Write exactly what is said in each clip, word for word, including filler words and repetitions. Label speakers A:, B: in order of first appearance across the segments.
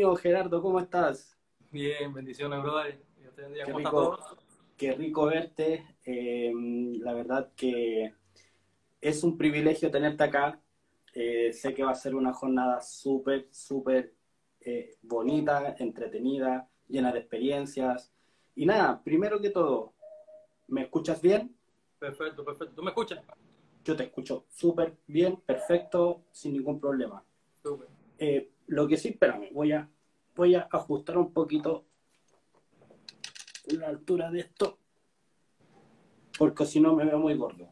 A: Bienvenido, Gerardo, ¿cómo estás?
B: Bien, bendiciones, brother. Dios te bendiga.
A: Qué
B: ¿Cómo está todo?
A: rico, qué rico verte. Eh, la verdad que es un privilegio tenerte acá. Eh, sé que va a ser una jornada súper, súper eh, bonita, entretenida, llena de experiencias. Y nada, primero que todo, ¿me escuchas bien?
B: Perfecto, perfecto. ¿Tú me escuchas?
A: Yo te escucho súper bien, perfecto, sin ningún problema.
B: Súper.
A: Eh, lo que sí, espérame, voy a, voy a ajustar un poquito la altura de esto, porque si no me veo muy gordo.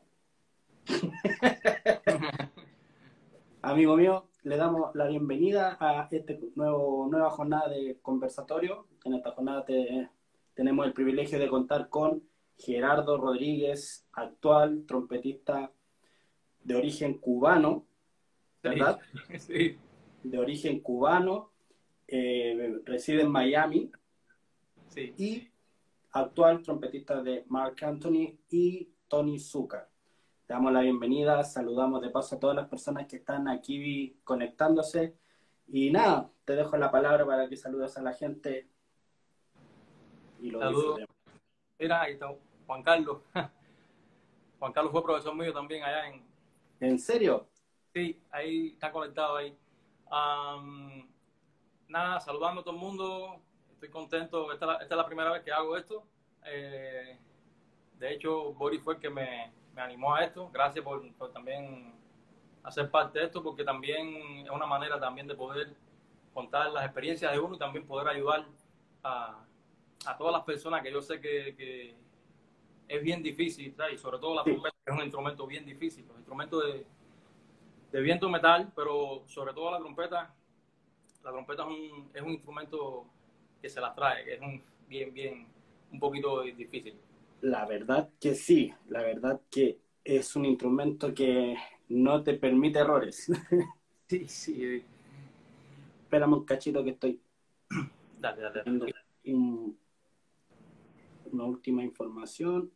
A: Amigo mío, le damos la bienvenida a esta nuevo, nueva jornada de conversatorio. En esta jornada te, tenemos el privilegio de contar con Gerardo Rodríguez, actual trompetista de origen cubano,
B: Sí,
A: ¿verdad?
B: sí,
A: De origen cubano, eh, reside en Miami
B: sí.
A: y actual trompetista de Marc Anthony y Tony Zucker. Te damos la bienvenida, saludamos de paso a todas las personas que están aquí conectándose. Y nada, te dejo la palabra para que saludes a la gente y lo
B: Saludos.
A: disfrutemos.
B: Mira, ahí está Juan Carlos. Juan Carlos fue profesor mío también allá en...
A: ¿En serio?
B: Sí, ahí está conectado ahí. Am, nada, saludando a todo el mundo. Estoy contento. Esta, es la- esta es la primera vez que hago esto. Eh, de hecho, Boris fue el que me, me animó a esto. Gracias por, por también hacer parte de esto, porque también es una manera también de poder contar las experiencias de uno y también poder ayudar a, a todas las personas que yo sé que, que es bien difícil, ¿sabes? Y sobre todo la
A: Sí,
B: trompeta, que es un instrumento bien difícil, los instrumentos de, de viento metal, pero sobre todo la trompeta, la trompeta es un, es un instrumento que se las trae, que es un bien, bien, un poquito difícil.
A: la verdad que sí, la verdad que es un instrumento que no te permite errores.
B: Sí, sí,
A: Espérame un cachito que estoy
B: dale, dale, dale.
A: viendo un, una última información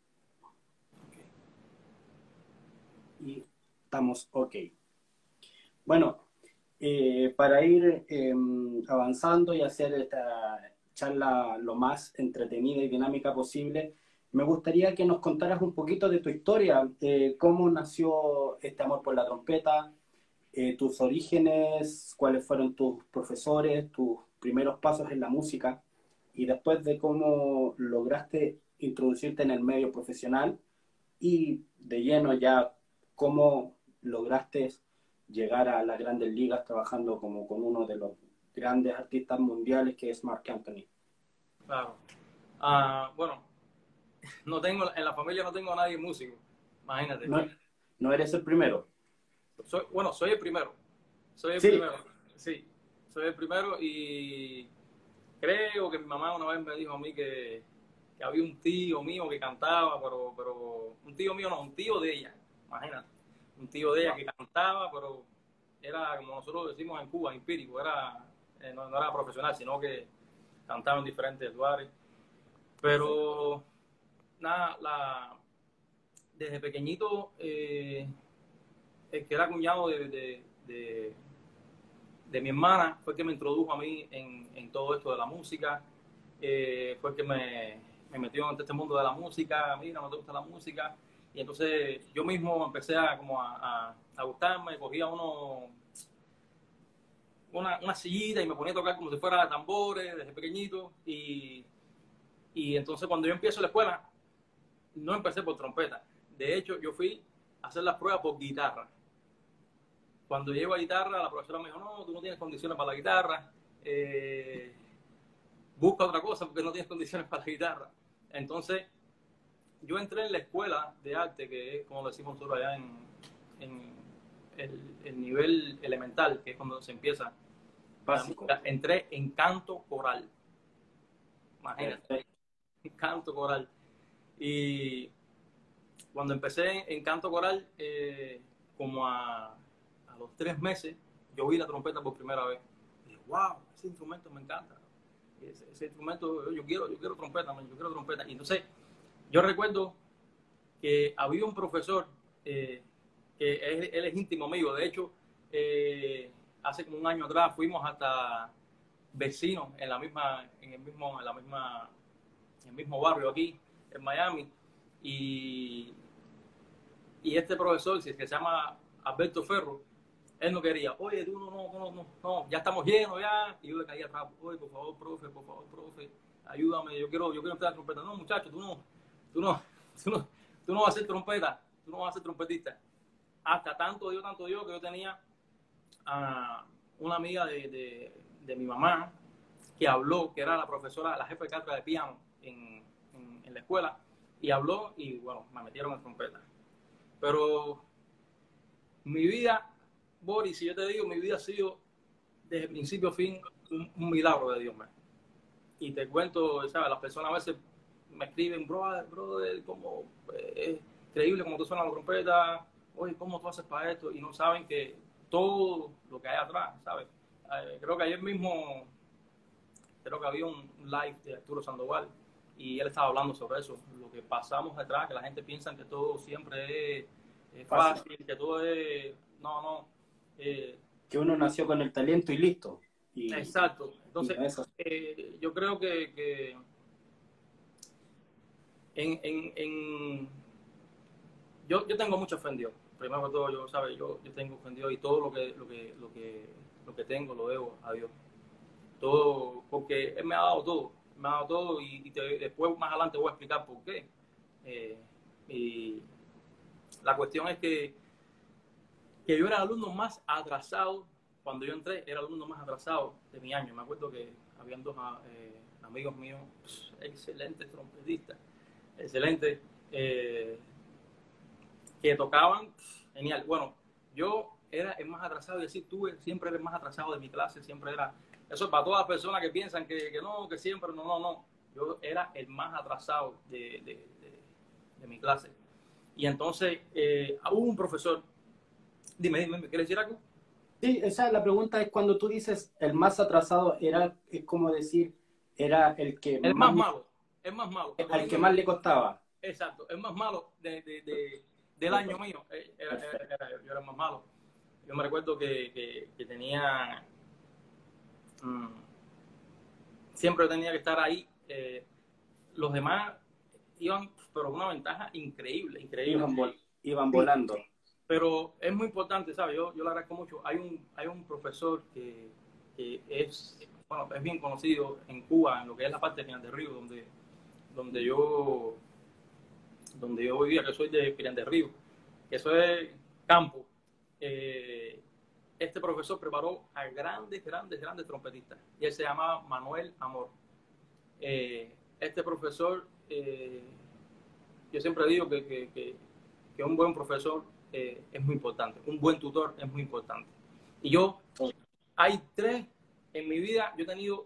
A: y estamos ok. Bueno, eh, para ir eh, avanzando y hacer esta charla lo más entretenida y dinámica posible, me gustaría que nos contaras un poquito de tu historia, eh, cómo nació este amor por la trompeta, eh, tus orígenes, cuáles fueron tus profesores, tus primeros pasos en la música y después de cómo lograste introducirte en el medio profesional y de lleno ya cómo lograste llegar a las grandes ligas trabajando como con uno de los grandes artistas mundiales que es Marc Anthony.
B: Claro. Ah, bueno, no tengo, en la familia no tengo a nadie músico, imagínate.
A: No, no eres el primero.
B: Soy, bueno, soy el primero, soy el
A: Sí,
B: primero, sí, soy el primero y creo que mi mamá una vez me dijo a mí que, que había un tío mío que cantaba, pero, pero un tío mío no, un tío de ella, imagínate, un tío de ella
A: wow.
B: que cantaba, pero era como nosotros decimos en Cuba, empírico, era, eh, no, no era profesional, sino que cantaba en diferentes lugares,
A: Perfecto.
B: pero nada, la, desde pequeñito, eh, el que era cuñado de, de, de, de, mi hermana fue el que me introdujo a mí en, en todo esto de la música, eh, fue el que me, me metió en este mundo de la música, mira, no te gusta la música, y entonces yo mismo empecé a, como a, a, a gustarme, cogía uno, una, una sillita y me ponía a tocar como si fuera tambores desde pequeñito, y, y entonces cuando yo empiezo la escuela, no empecé por trompeta, de hecho yo fui a hacer las pruebas por guitarra. Cuando llego a guitarra, la profesora me dijo, no, tú no tienes condiciones para la guitarra, eh, busca otra cosa porque no tienes condiciones para la guitarra. Entonces, yo entré en la escuela de arte, que es como lo decimos nosotros allá en, en el, el nivel elemental, que es cuando se empieza en la
A: Básico.
B: música. Entré en canto coral, imagínate,
A: Perfecto.
B: en canto coral. Y cuando empecé en canto coral, eh, como a, a los tres meses, yo oí la trompeta por primera vez. Y dije, wow, ese instrumento me encanta. Ese, ese instrumento, yo quiero, yo quiero trompeta, man, yo quiero trompeta. Y entonces, yo recuerdo que había un profesor, eh, que él, él, es íntimo amigo. De hecho, eh, hace como un año atrás fuimos hasta, vecinos en la misma, en el mismo, en la misma, en el mismo barrio aquí, en Miami. Y, y este profesor, que se llama Alberto Ferro, él no quería, oye, tú no, no, no, no, no, ya estamos llenos ya. Y yo le caía atrás, oye, por favor, profe, por favor, profe, ayúdame, yo quiero, yo quiero empezar trompeta. No, muchacho, tú no, tú no, tú no, tú no vas a ser trompeta, tú no vas a ser trompetista. Hasta tanto dio, tanto dio que yo tenía a una amiga de, de, de mi mamá que habló, que era la profesora, la jefa de cátedra de piano en, en, en la escuela, y habló y bueno, me metieron en trompeta. Pero mi vida, Boris, si yo te digo, mi vida ha sido desde principio a fin un, un milagro de Dios, man. Y te cuento, ¿sabes? Las personas a veces me escriben, brother, brother, como eh, es increíble como tú suenas la trompeta, oye, ¿cómo tú haces para esto? Y no saben que todo lo que hay atrás, ¿sabes? Eh, creo que ayer mismo, creo que había un live de Arturo Sandoval y él estaba hablando sobre eso, lo que pasamos detrás, que la gente piensa que todo siempre es, es fácil, fácil, que todo es... No, no. Eh,
A: que uno nació con el talento y listo. Y,
B: exacto. Entonces, eh, yo creo que, que en, en, en yo, yo tengo mucha fe en Dios. Primero que todo, yo, ¿sabes? Yo, yo tengo fe en Dios y todo lo que, lo que, lo que, lo que tengo lo debo a Dios. Todo, porque Él me ha dado todo. Me ha dado todo y, y te, después más adelante voy a explicar por qué. Eh, y la cuestión es que, que yo era el alumno más atrasado. Cuando yo entré, era el alumno más atrasado de mi año. Me acuerdo que habían dos eh, amigos míos, pues, excelentes trompetistas, excelentes, eh, que tocaban, pues, genial. Bueno, yo era el más atrasado y así tuve, siempre era el más atrasado de mi clase, siempre era... Eso es para todas las personas que piensan que, que no, que siempre, no, no, no. Yo era el más atrasado de, de, de, de mi clase. Y entonces eh, hubo un profesor, dime, dime, ¿me quieres decir algo?
A: Sí, esa la pregunta es cuando tú dices el más atrasado, era, es como decir, era el que
B: el
A: más,
B: más malo, el más malo.
A: Al que más le costaba.
B: Exacto, el más malo de, de, de, del año mío. Era, era, era, yo era el más malo. Yo me recuerdo que, que, que tenía... Mmm, siempre tenía que estar ahí. Eh, los demás iban, pero una ventaja increíble, increíble.
A: Iban, vol iban volando. Sí.
B: Pero es muy importante, ¿sabes? Yo, yo le agradezco mucho. Hay un, hay un profesor que, que es, bueno, es bien conocido en Cuba, en lo que es la parte de Pinar del Río, donde, donde yo donde yo vivía, que soy de Pinar del Río, que eso es campo. Eh, este profesor preparó a grandes, grandes, grandes trompetistas. Y él se llamaba Manuel Amor. Eh, este profesor, eh, yo siempre digo que, que, que, que un buen profesor eh, es muy importante. Un buen tutor es muy importante. Y yo, hay tres, en mi vida, yo he tenido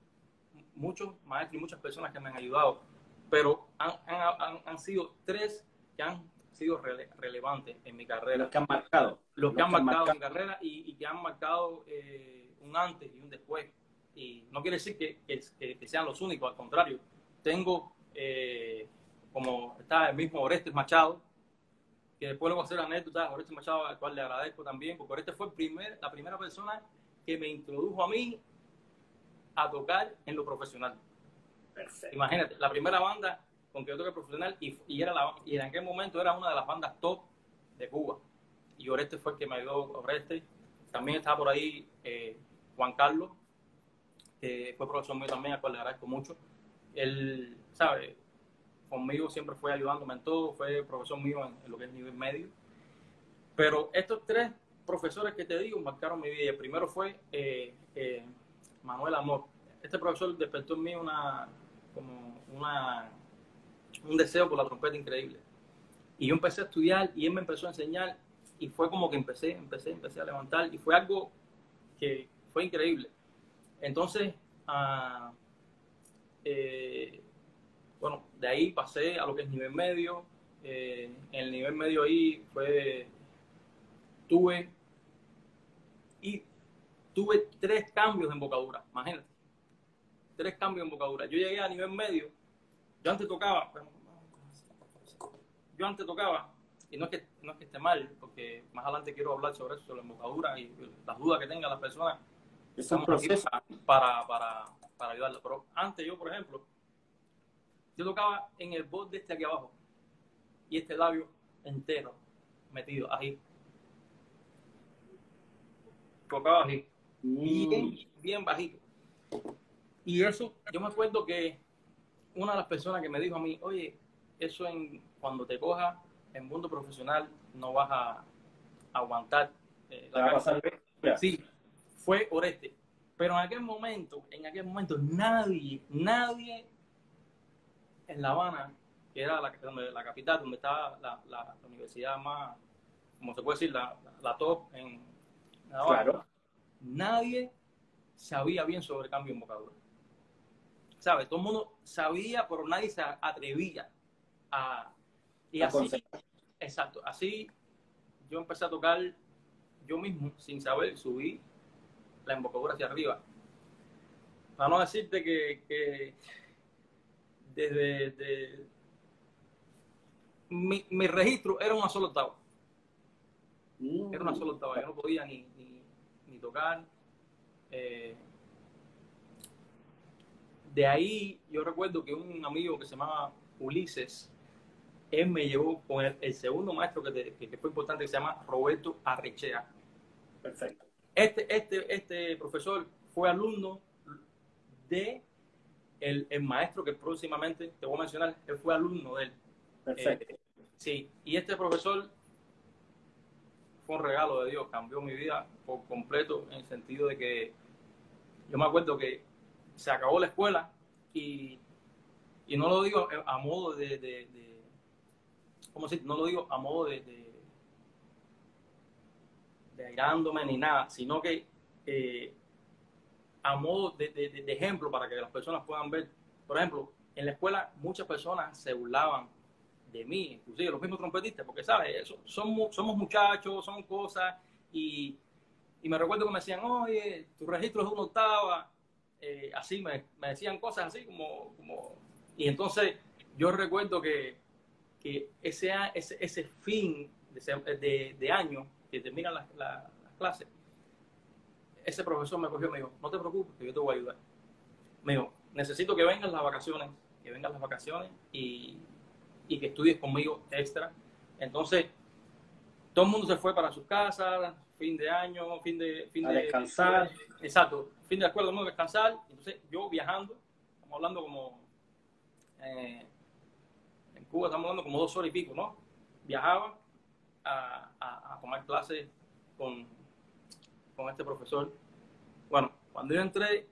B: muchos maestros y muchas personas que me han ayudado, pero han, han, han sido tres que han sido rele relevantes en mi carrera.
A: Los que han marcado.
B: Los, Los que han marcado, marcado mi carrera y, y que han marcado eh, un antes y un después. Y no quiere decir que, que, que sean los únicos, al contrario. Tengo, eh, como está el mismo Orestes Machado, que después le voy a hacer anécdotas, Orestes Machado, al cual le agradezco también, porque Orestes fue el primer, la primera persona que me introdujo a mí a tocar en lo profesional. Perfecto. Imagínate, la primera banda con que yo toqué profesional y, y, era la, y en aquel momento era una de las bandas top de Cuba. Y Oreste fue el que me ayudó, Oreste. También estaba por ahí eh, Juan Carlos, que fue profesor mío también, al cual le agradezco mucho. Él, ¿sabe? Conmigo siempre fue ayudándome en todo, fue profesor mío en, en lo que es nivel medio. Pero estos tres profesores que te digo marcaron mi vida. Y el primero fue eh, eh, Manuel Amor. Este profesor despertó en mí una, como una, un deseo por la trompeta increíble. Y yo empecé a estudiar y él me empezó a enseñar y fue como que empecé, empecé, empecé a levantar y fue algo que fue increíble. Entonces, uh, eh, bueno, de ahí pasé a lo que es nivel medio. Eh, en el nivel medio ahí fue, tuve, y tuve tres cambios de embocadura, imagínate. Tres cambios en vocabulario. Yo llegué a nivel medio, yo antes tocaba, yo antes tocaba, y no es que, no es que esté mal, porque más adelante quiero hablar sobre eso, sobre la embocadura y las dudas que tengan las personas.
A: Es un
B: Estamos aquí
A: proceso.
B: para, para, para, para ayudarlo. Pero antes yo, por ejemplo, yo tocaba en el borde este aquí abajo y este labio entero metido ahí. Tocaba así, bien,
A: Mm,
B: bien bajito. Y eso, yo me acuerdo que una de las personas que me dijo a mí, oye, eso en, cuando te cojas en mundo profesional no vas a aguantar eh,
A: te
B: la
A: va a
B: carga.
A: pasar. Ya.
B: Sí, fue Oreste. Pero en aquel momento, en aquel momento, nadie, nadie en La Habana, que era la, donde, la capital, donde estaba la, la, la universidad más, como se puede decir, la, la, la top en La Habana,
A: Claro.
B: nadie sabía bien sobre el cambio en vocabulario. ¿Sabes? Todo el mundo sabía, pero nadie se atrevía a... Y así, exacto, así yo empecé a tocar yo mismo, sin saber, subí la embocadura hacia arriba. Para no decirte que, que desde de, mi, mi registro era una sola octava.
A: Mm,
B: Era una sola octava. Yo no podía ni, ni, ni tocar. Eh, de ahí yo recuerdo que un amigo que se llamaba Ulises, él me llevó con el, el segundo maestro que, te, que, fue importante, que se llama Roberto Arrechea.
A: perfecto.
B: Este, este, este profesor fue alumno de el, el maestro que próximamente te voy a mencionar, él fue alumno de él.
A: Perfecto.
B: Eh, sí, y este profesor fue un regalo de Dios, cambió mi vida por completo en el sentido de que yo me acuerdo que se acabó la escuela y, y no lo digo a modo de, de, de ¿cómo decir? No lo digo a modo de, de, de airándome ni nada, sino que eh, a modo de, de, de, ejemplo para que las personas puedan ver. Por ejemplo, en la escuela muchas personas se burlaban de mí, inclusive los mismos trompetistas, porque, ¿sabes? Eso, somos, somos muchachos, son cosas, y, y me recuerdo que me decían, oye, tu registro es una octava, eh, así me, me decían cosas así como, como... Y entonces yo recuerdo que, que ese, ese, ese fin de, de, de año que terminan las, las, las clases, ese profesor me cogió y me dijo, no te preocupes, que yo te voy a ayudar. Me dijo, necesito que vengan las vacaciones, que vengan las vacaciones y, y que estudies conmigo extra. Entonces, todo el mundo se fue para sus casas, fin de año, fin de... Fin
A: a
B: de
A: descansar.
B: exacto, fin de la escuela, todo el mundo a descansar. Entonces, yo viajando, estamos hablando como... Eh, en Cuba estamos hablando como dos horas y pico, ¿no? Viajaba a, a, a tomar clases con, con este profesor. Bueno, cuando yo entré,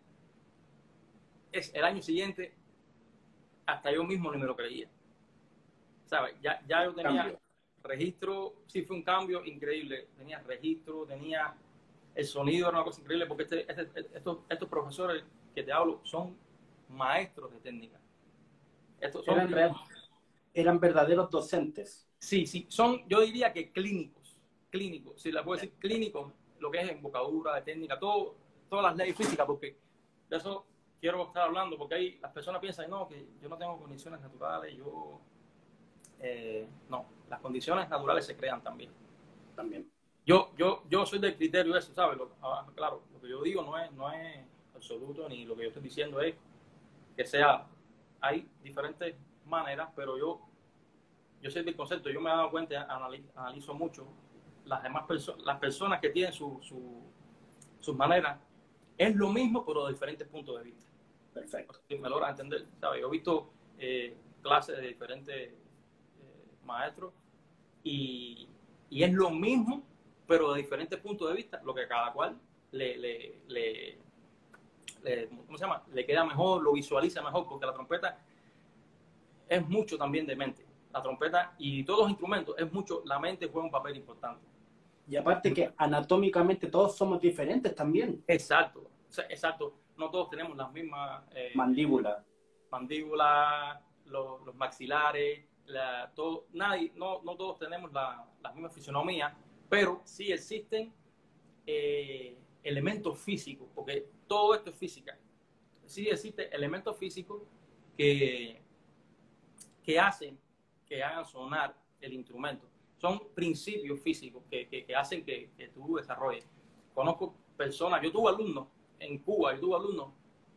B: es el año siguiente, hasta yo mismo ni me lo creía. ¿Sabes? Ya, ya yo tenía
A: Cambio.
B: registro, sí fue un cambio increíble. Tenía registro, tenía el sonido, era una cosa increíble, porque este, este, estos, estos profesores que te hablo son maestros de técnica. Estos son,
A: Eran, real, eran verdaderos docentes.
B: sí, sí, son, yo diría que clínicos, clínicos, si la puedo decir clínicos, lo que es embocadura, de técnica, todo, todas las leyes físicas, porque de eso quiero estar hablando, porque ahí las personas piensan, no, que yo no tengo condiciones naturales, yo, eh, no, las condiciones naturales se crean también.
A: También.
B: Yo, yo, yo soy del criterio de eso, ¿sabes? Lo, claro, lo que yo digo no es, no es absoluto, ni lo que yo estoy diciendo es que sea, hay diferentes maneras, pero yo, yo soy del concepto, yo me he dado cuenta, analizo, analizo mucho las demás personas, las personas que tienen su, su, sus maneras, es lo mismo, pero de diferentes puntos de vista.
A: Perfecto.
B: Si me logras entender, ¿sabes? Yo he visto eh, clases de diferentes eh, maestros y, y es lo mismo, pero de diferentes puntos de vista, lo que cada cual le, le, le, le, ¿cómo se llama? Le queda mejor, lo visualiza mejor, porque la trompeta es mucho también de mente. La trompeta y todos los instrumentos, es mucho, la mente juega un papel importante.
A: Y aparte que anatómicamente todos somos diferentes también.
B: Exacto, exacto. No todos tenemos las mismas eh,
A: mandíbulas,
B: mandíbulas, los, los maxilares, la, todo, nadie, no, no todos tenemos la, la misma fisionomía, pero sí existen eh, elementos físicos, porque todo esto es física. Sí existen elementos físicos que, que hacen, que hagan sonar el instrumento. Son principios físicos que, que, que hacen que, que tú desarrolles. Conozco personas, yo tuve alumnos en Cuba y tuve alumnos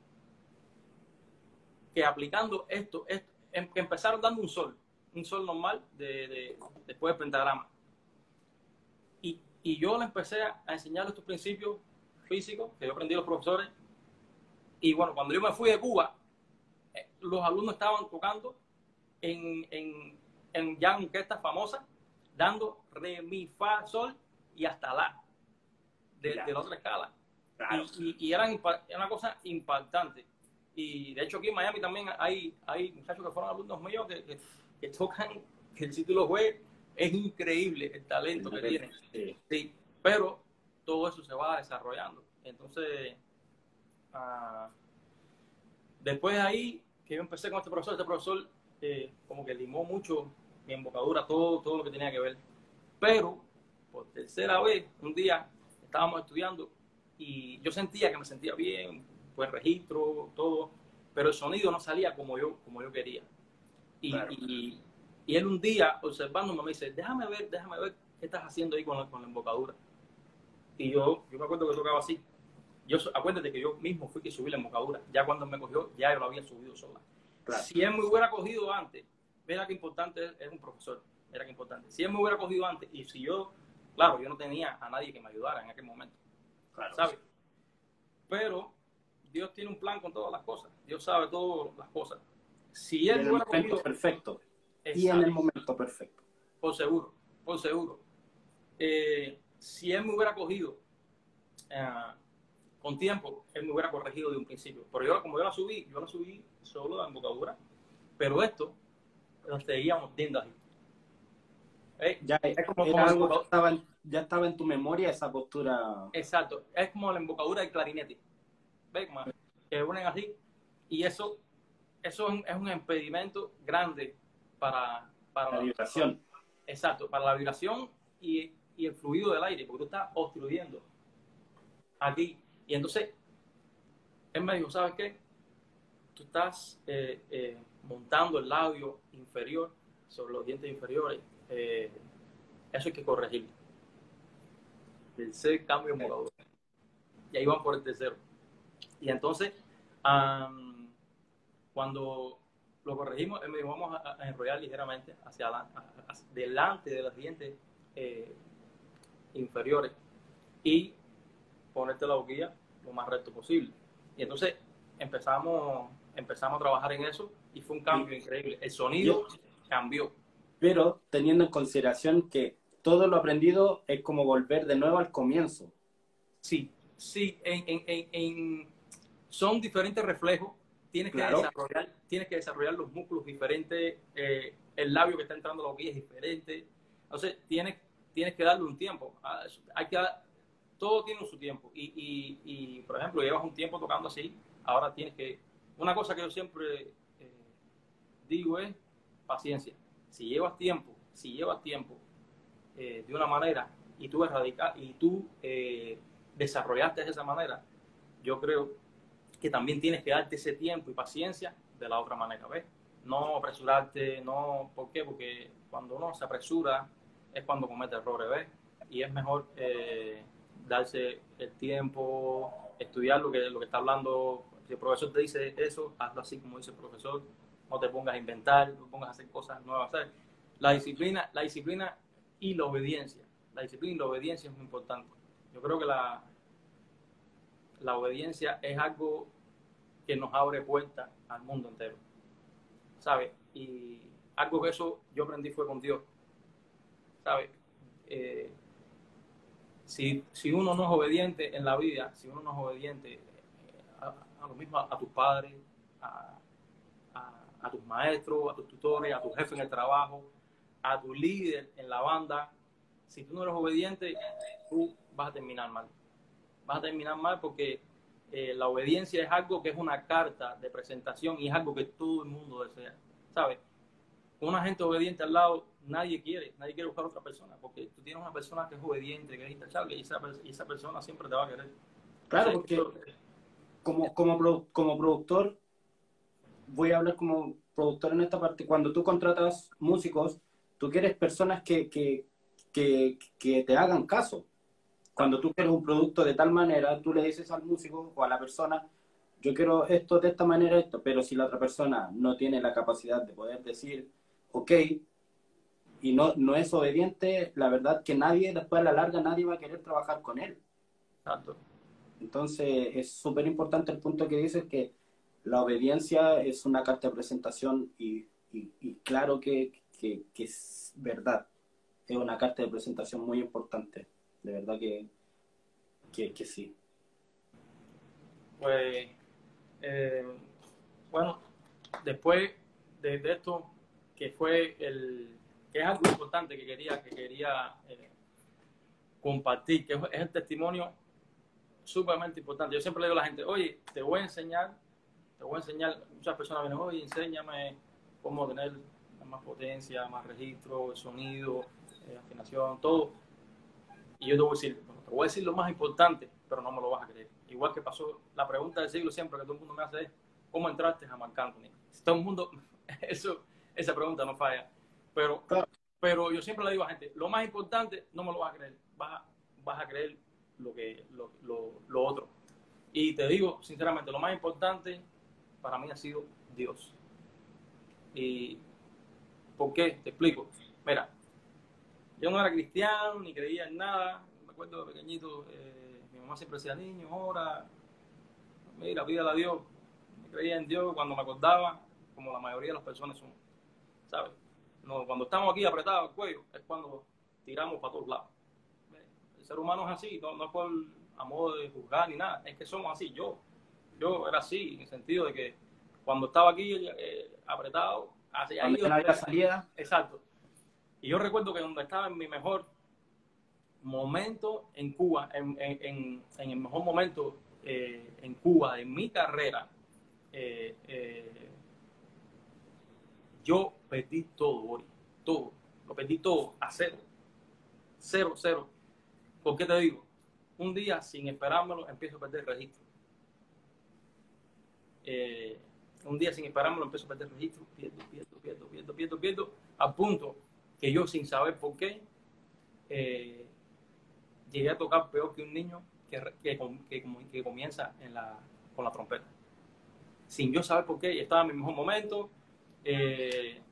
B: que aplicando esto, esto em, que empezaron dando un sol, un sol normal de, de, después del pentagrama. Y, y yo le empecé a enseñar estos principios físicos que yo aprendí a los profesores. Y bueno, cuando yo me fui de Cuba, eh, los alumnos estaban tocando en, en, en ya en orquestas famosas, dando re, mi, fa, sol y hasta la de, de la otra escala. Claro. Y, y, y eran, era una cosa impactante. Y de hecho aquí en Miami también hay, hay muchachos que fueron alumnos míos que, que, que tocan, que si tú los ves, es increíble el talento que tienen. Sí. Sí, pero todo eso se va desarrollando. Entonces, uh, después de ahí, que yo empecé con este profesor, este profesor eh, como que limó mucho mi embocadura, todo, todo lo que tenía que ver. Pero, por tercera vez, un día estábamos estudiando y yo sentía que me sentía bien, pues registro, todo, pero el sonido no salía como yo, como yo quería. Y, claro. y, y él un día, observándome, me dice, déjame ver, déjame ver qué estás haciendo ahí con la, con la embocadura. Y yo, yo me acuerdo que tocaba así. Yo, acuérdate que yo mismo fui que subí la embocadura. Ya cuando me cogió, ya yo lo había subido sola. Claro. Si él me hubiera cogido antes, mira qué importante es, es un profesor, mira qué importante. Si él me hubiera cogido antes, y si yo, claro, yo no tenía a nadie que me ayudara en aquel momento, claro, ¿sabes? Sí. Pero Dios tiene un plan con todas las cosas. Dios sabe todas las cosas. Si él
A: en el momento cogido, perfecto. Y en el momento perfecto.
B: Por seguro, por seguro. Eh, si él me hubiera cogido eh, con tiempo, él me hubiera corregido de un principio. Pero yo, como yo la subí, yo la subí solo la embocadura. Pero esto lo seguíamos viendo así. ¿Eh?
A: Ya, es como, como algo que estaba en, ya estaba en tu memoria esa postura.
B: Exacto. Es como la embocadura del clarinete. ¿Ves? Que unen así. Y eso, eso es un, es un impedimento grande para, para
A: la vibración.
B: Para, exacto, para la vibración y, y el fluido del aire, porque tú estás obstruyendo aquí. Y entonces, él me dijo, ¿sabes qué? Tú estás eh, eh, montando el labio inferior sobre los dientes inferiores. Eh, eso hay que corregir. Tercer cambio de embocadura. Y ahí van por el tercero. Y entonces, um, cuando lo corregimos, él me dijo, vamos a, a enrollar ligeramente hacia adelante, hacia, delante de los dientes eh, inferiores y ponerte la boquilla lo más recto posible. Y entonces empezamos, empezamos a trabajar en eso y fue un cambio sí. increíble. El sonido sí. cambió.
A: Pero teniendo en consideración que todo lo aprendido es como volver de nuevo al comienzo.
B: Sí, sí, en... en, en, en son diferentes reflejos, tienes que, claro. desarrollar, tienes que desarrollar los músculos diferentes, eh, el labio que está entrando a la boquilla es diferente, entonces tienes, tienes que darle un tiempo, hay que dar, todo tiene su tiempo, y, y, y por ejemplo, llevas un tiempo tocando así, ahora tienes que, una cosa que yo siempre eh, digo es paciencia, si llevas tiempo, si llevas tiempo eh, de una manera, y tú erradicar, y tú eh, desarrollaste de esa manera, yo creo que también tienes que darte ese tiempo y paciencia de la otra manera, ¿ves? No apresurarte, no... ¿Por qué? Porque cuando uno se apresura es cuando comete errores, ¿ves? Y es mejor eh, darse el tiempo, estudiar lo que, lo que está hablando. Si el profesor te dice eso, hazlo así como dice el profesor. No te pongas a inventar, no te pongas a hacer cosas nuevas, ¿sabes? La disciplina, la disciplina y la obediencia. La disciplina y la obediencia es muy importante. Yo creo que la... La obediencia es algo que nos abre puertas al mundo entero, ¿sabes? Y algo que eso yo aprendí fue con Dios, ¿sabes? Eh, si, si uno no es obediente en la vida, si uno no es obediente a, a lo mismo a, a tus padres, a, a, a tus maestros, a tus tutores, a tu jefe en el trabajo, a tu líder en la banda, si tú no eres obediente, tú vas a terminar mal. Vas a terminar mal porque eh, la obediencia es algo que es una carta de presentación y es algo que todo el mundo desea, ¿sabes? Con una gente obediente al lado, nadie quiere, nadie quiere buscar a otra persona, porque tú tienes una persona que es obediente, que es intachable, y esa, y esa persona siempre te va a querer.
A: Claro, porque como, como, como productor, voy a hablar como productor en esta parte, cuando tú contratas músicos, tú quieres personas que, que, que, que te hagan caso. Cuando tú quieres un producto de tal manera, tú le dices al músico o a la persona, yo quiero esto de esta manera, esto, pero si la otra persona no tiene la capacidad de poder decir, ok, y no, no es obediente, la verdad que nadie, después a la larga, nadie va a querer trabajar con él.
B: Exacto.
A: Entonces, es súper importante el punto que dices que la obediencia es una carta de presentación y, y, y claro que, que, que es verdad. Es una carta de presentación muy importante. De verdad que, que, que sí.
B: Pues, eh, bueno, después de, de esto, que fue el, que es algo importante que quería, que quería eh, compartir, que es, es el testimonio sumamente importante. Yo siempre le digo a la gente, oye, te voy a enseñar, te voy a enseñar, muchas personas vienen, oye, enséñame cómo tener más potencia, más registro, sonido, eh, afinación, todo. Y yo te voy a decir, te voy a decir lo más importante, pero no me lo vas a creer. Igual que pasó, la pregunta del siglo siempre que todo el mundo me hace es, ¿cómo entraste a Marc Anthony? Si todo el mundo, eso, esa pregunta no falla. Pero, pero yo siempre le digo a la gente, lo más importante no me lo vas a creer, vas a, vas a creer lo, que, lo, lo, lo otro. Y te digo, sinceramente, lo más importante para mí ha sido Dios. ¿Y por qué? Te explico. Mira, yo no era cristiano, ni creía en nada. Me acuerdo de pequeñito, eh, mi mamá siempre decía, niño, ora, mira, pídale a Dios. Me creía en Dios cuando me acordaba, como la mayoría de las personas son, ¿sabes? No, cuando estamos aquí apretados el cuello, es cuando tiramos para todos lados. El ser humano es así, no, no es por a modo de juzgar ni nada, es que somos así. Yo, yo era así, en el sentido de que cuando estaba aquí eh, apretado, hacia ahí.
A: Cuando ya no había salida.
B: Exacto. Y yo recuerdo que donde estaba en mi mejor momento en Cuba, en, en, en, en el mejor momento eh, en Cuba, en mi carrera, eh, eh, yo perdí todo, hoy, todo, lo perdí todo a cero, cero, cero. ¿Por qué te digo? Un día, sin esperármelo, empiezo a perder registro. Eh, un día, sin esperármelo, empiezo a perder registro, pierdo, pierdo, pierdo, pierdo, pierdo, pierdo, a punto que yo, sin saber por qué, eh, llegué a tocar peor que un niño que, que, que, que comienza en la, con la trompeta. Sin yo saber por qué, estaba en mi mejor momento. Eh,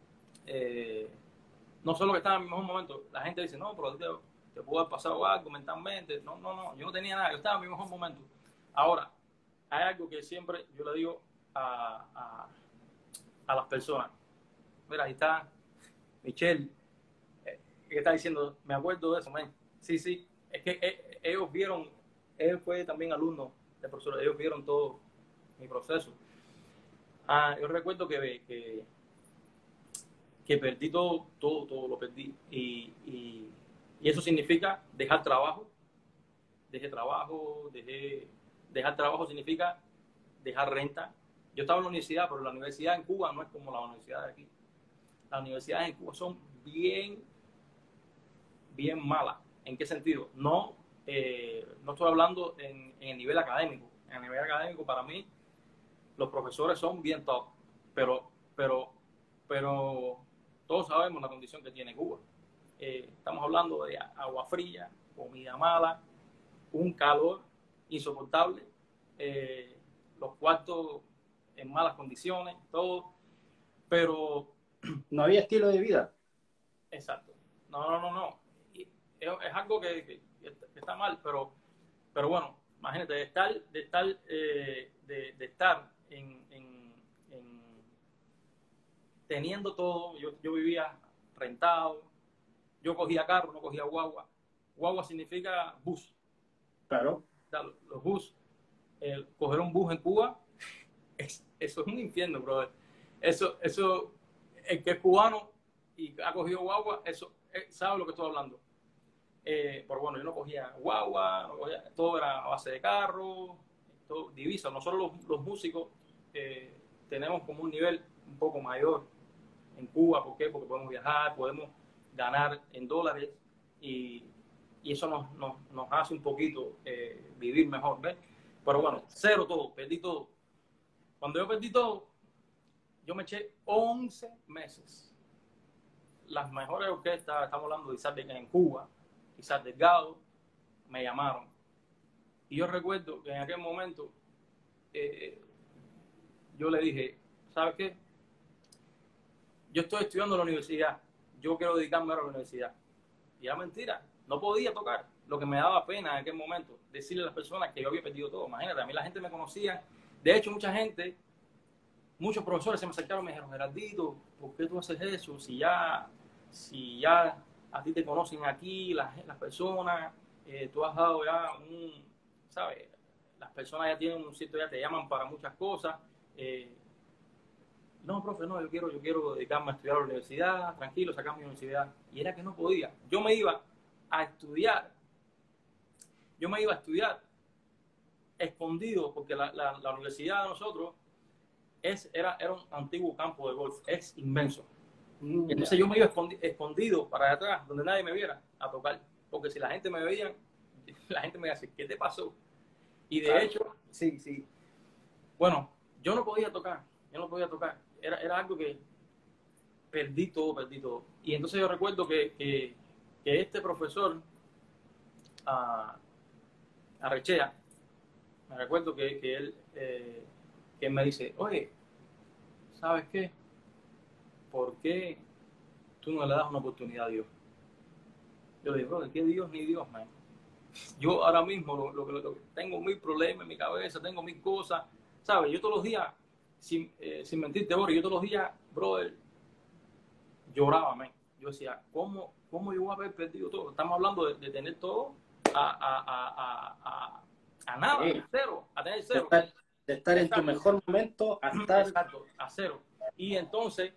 B: eh, no solo que estaba en mi mejor momento, la gente dice, no, pero te, te pudo haber pasado algo mentalmente. No, no, no, yo no tenía nada, yo estaba en mi mejor momento. Ahora, hay algo que siempre yo le digo a, a, a las personas. Mira, ahí está Michelle, eh, que está diciendo, me acuerdo de eso, man. Sí, sí, es que eh, ellos vieron, él fue también alumno de profesor, ellos vieron todo mi proceso. Ah, yo recuerdo que, que, que perdí todo, todo, todo lo perdí. Y, y, y eso significa dejar trabajo, dejé trabajo, dejé, dejar trabajo significa dejar renta. Yo estaba en la universidad, pero la universidad en Cuba no es como la universidad de aquí. Las universidades en Cuba son bien, bien malas. ¿En qué sentido? No, eh, no estoy hablando en, en el nivel académico. En el nivel académico, para mí, los profesores son bien top, pero, pero, pero todos sabemos la condición que tiene Cuba. Eh, estamos hablando de agua fría, comida mala, un calor insoportable, eh, los cuartos en malas condiciones, todo, pero...
A: No había estilo de vida.
B: Exacto. No, no, no, no. Es, es algo que, que, que está mal, pero, pero bueno, imagínate, de estar, de estar, eh, de, de estar en, en, en, teniendo todo, yo, yo vivía rentado, yo cogía carro, no cogía guagua. Guagua significa bus.
A: Claro.
B: O sea, los bus, eh, coger un bus en Cuba, es, eso es un infierno, brother. Eso, eso, el que es cubano y ha cogido guagua, eso, eh, sabe lo que estoy hablando. Eh, pero bueno, yo no cogía guagua, no cogía, todo era a base de carro, todo, divisa. Nosotros los, los músicos eh, tenemos como un nivel un poco mayor en Cuba. ¿Por qué? Porque podemos viajar, podemos ganar en dólares y, y eso nos, nos, nos hace un poquito eh, vivir mejor, ¿ves? Pero bueno, cero todo, perdí todo. Cuando yo perdí todo, yo me eché once meses. Las mejores orquestas, estamos hablando de Isaac en Cuba, Isaac Delgado, me llamaron. Y yo recuerdo que en aquel momento eh, yo le dije, ¿sabes qué? Yo estoy estudiando en la universidad, yo quiero dedicarme a la universidad. Y era mentira, no podía tocar. Lo que me daba pena en aquel momento, decirle a las personas que yo había perdido todo. Imagínate, a mí la gente me conocía. De hecho, mucha gente, muchos profesores se me acercaron y me dijeron, Gerardito, ¿por qué tú haces eso? Si ya, si ya a ti te conocen aquí, las, las personas, eh, tú has dado ya un, ¿sabes? Las personas ya tienen un sitio, ya te llaman para muchas cosas. Eh, no, profe, no, yo quiero, yo quiero dedicarme a estudiar a la universidad, tranquilo, sacar mi universidad. Y era que no podía. Yo me iba a estudiar, yo me iba a estudiar escondido, porque la, la, la universidad de nosotros es, era, era un antiguo campo de golf, es inmenso. Mm, Entonces yeah. yo me iba escondi escondido para atrás, donde nadie me viera, a tocar. Porque si la gente me veía, la gente me decía, ¿qué te pasó? Y de claro. hecho, sí, sí. Bueno, yo no podía tocar, yo no podía tocar. Era, era algo que perdí todo, perdí todo. Y entonces yo recuerdo que, que, que este profesor, uh, Arrechea, me recuerdo que, que él eh, que él me dice, oye, ¿sabes qué? ¿Por qué tú no le das una oportunidad a Dios? Yo le digo, brother, ¿qué Dios ni Dios, man? Yo ahora mismo lo, lo, lo, lo, tengo mil problemas en mi cabeza, tengo mil cosas, ¿sabes? Yo todos los días, sin, eh, sin mentirte, Boris, yo todos los días, brother, lloraba, man. Yo decía, ¿cómo, cómo yo voy a haber perdido todo? Estamos hablando de, de tener todo a, a, a, a, a nada, sí. a cero, a tener cero.
A: De estar, de estar en tu mejor momento a estar...
B: Exacto, a cero. Y entonces,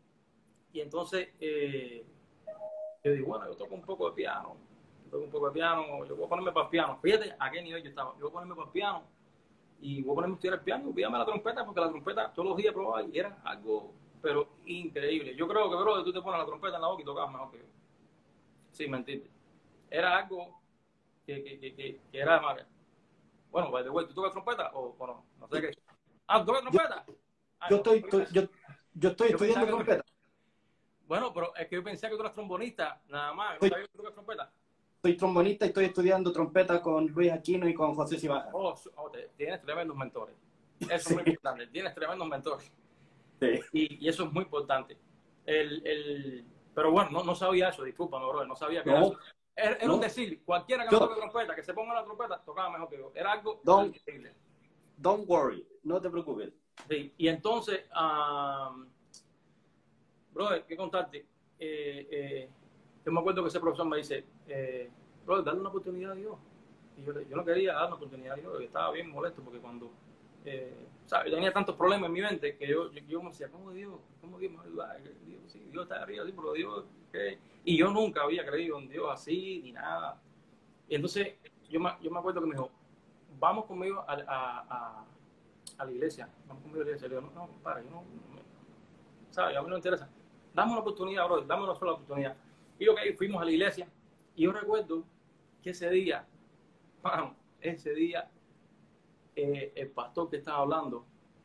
B: y entonces eh, yo digo, bueno, yo toco un poco de piano, yo toco un poco de piano, yo voy a ponerme para el piano. Fíjate a qué nivel yo estaba. Yo voy a ponerme para el piano y voy a ponerme a estudiar el piano y voy a la trompeta, porque la trompeta todos los días probaba y era algo, pero increíble. Yo creo que, bro, tú te pones la trompeta en la boca y tocas mejor que yo. Sí, mentirte. Era algo que, que, que, que, que era de madre. Bueno, by the way, ¿tú tocas trompeta o, o no? No sé qué. Ah, ¿tú tocas trompeta?
A: Yo,
B: ah,
A: yo,
B: no,
A: estoy, estoy, yo, yo estoy
B: yo
A: estudiando trompeta.
B: Que... Bueno, pero es que yo pensé que tú eras trombonista, nada más. ¿No
A: Soy,
B: sabías que tú tocas trompeta?
A: Soy trombonista y estoy estudiando trompeta con Luis Aquino y con José Cibaja.
B: Oh, oh, tienes tremendos mentores. Eso sí. Es muy importante. Tienes tremendos mentores.
A: Sí.
B: Y, y eso es muy importante. El, el... Pero bueno, no, no sabía eso, discúlpame, bro. No sabía que
A: no,
B: era eso. Era, era
A: no.
B: un decir, cualquiera que
A: yo,
B: no toque trompeta, que se ponga la trompeta, tocaba mejor que yo. Era algo
A: don't,
B: increíble.
A: Don't worry, no te preocupes.
B: Sí. Y entonces, um, brother, ¿qué contarte? Eh, eh, yo me acuerdo que ese profesor me dice, eh, brother, dale una oportunidad a Dios. Y yo, yo no quería dar una oportunidad a Dios, yo estaba bien molesto porque cuando, eh, ¿sabes? Yo tenía tantos problemas en mi mente que yo, yo, yo me decía, ¿cómo Dios? ¿Cómo Dios me va a ayudar? Dios, sí, Dios está arriba, sí, pero Dios, ¿qué? Y yo nunca había creído en Dios así, ni nada. Y entonces, yo me, yo me acuerdo que me dijo, vamos conmigo a, a, a, a la iglesia, vamos conmigo a la iglesia. Le digo, no, no, para, yo no, no ¿sabes? A mí no me interesa. Dame una oportunidad, bro, dame una sola oportunidad. Y ok, fuimos a la iglesia. Y yo recuerdo que ese día, man, ese día, eh, el pastor que estaba hablando,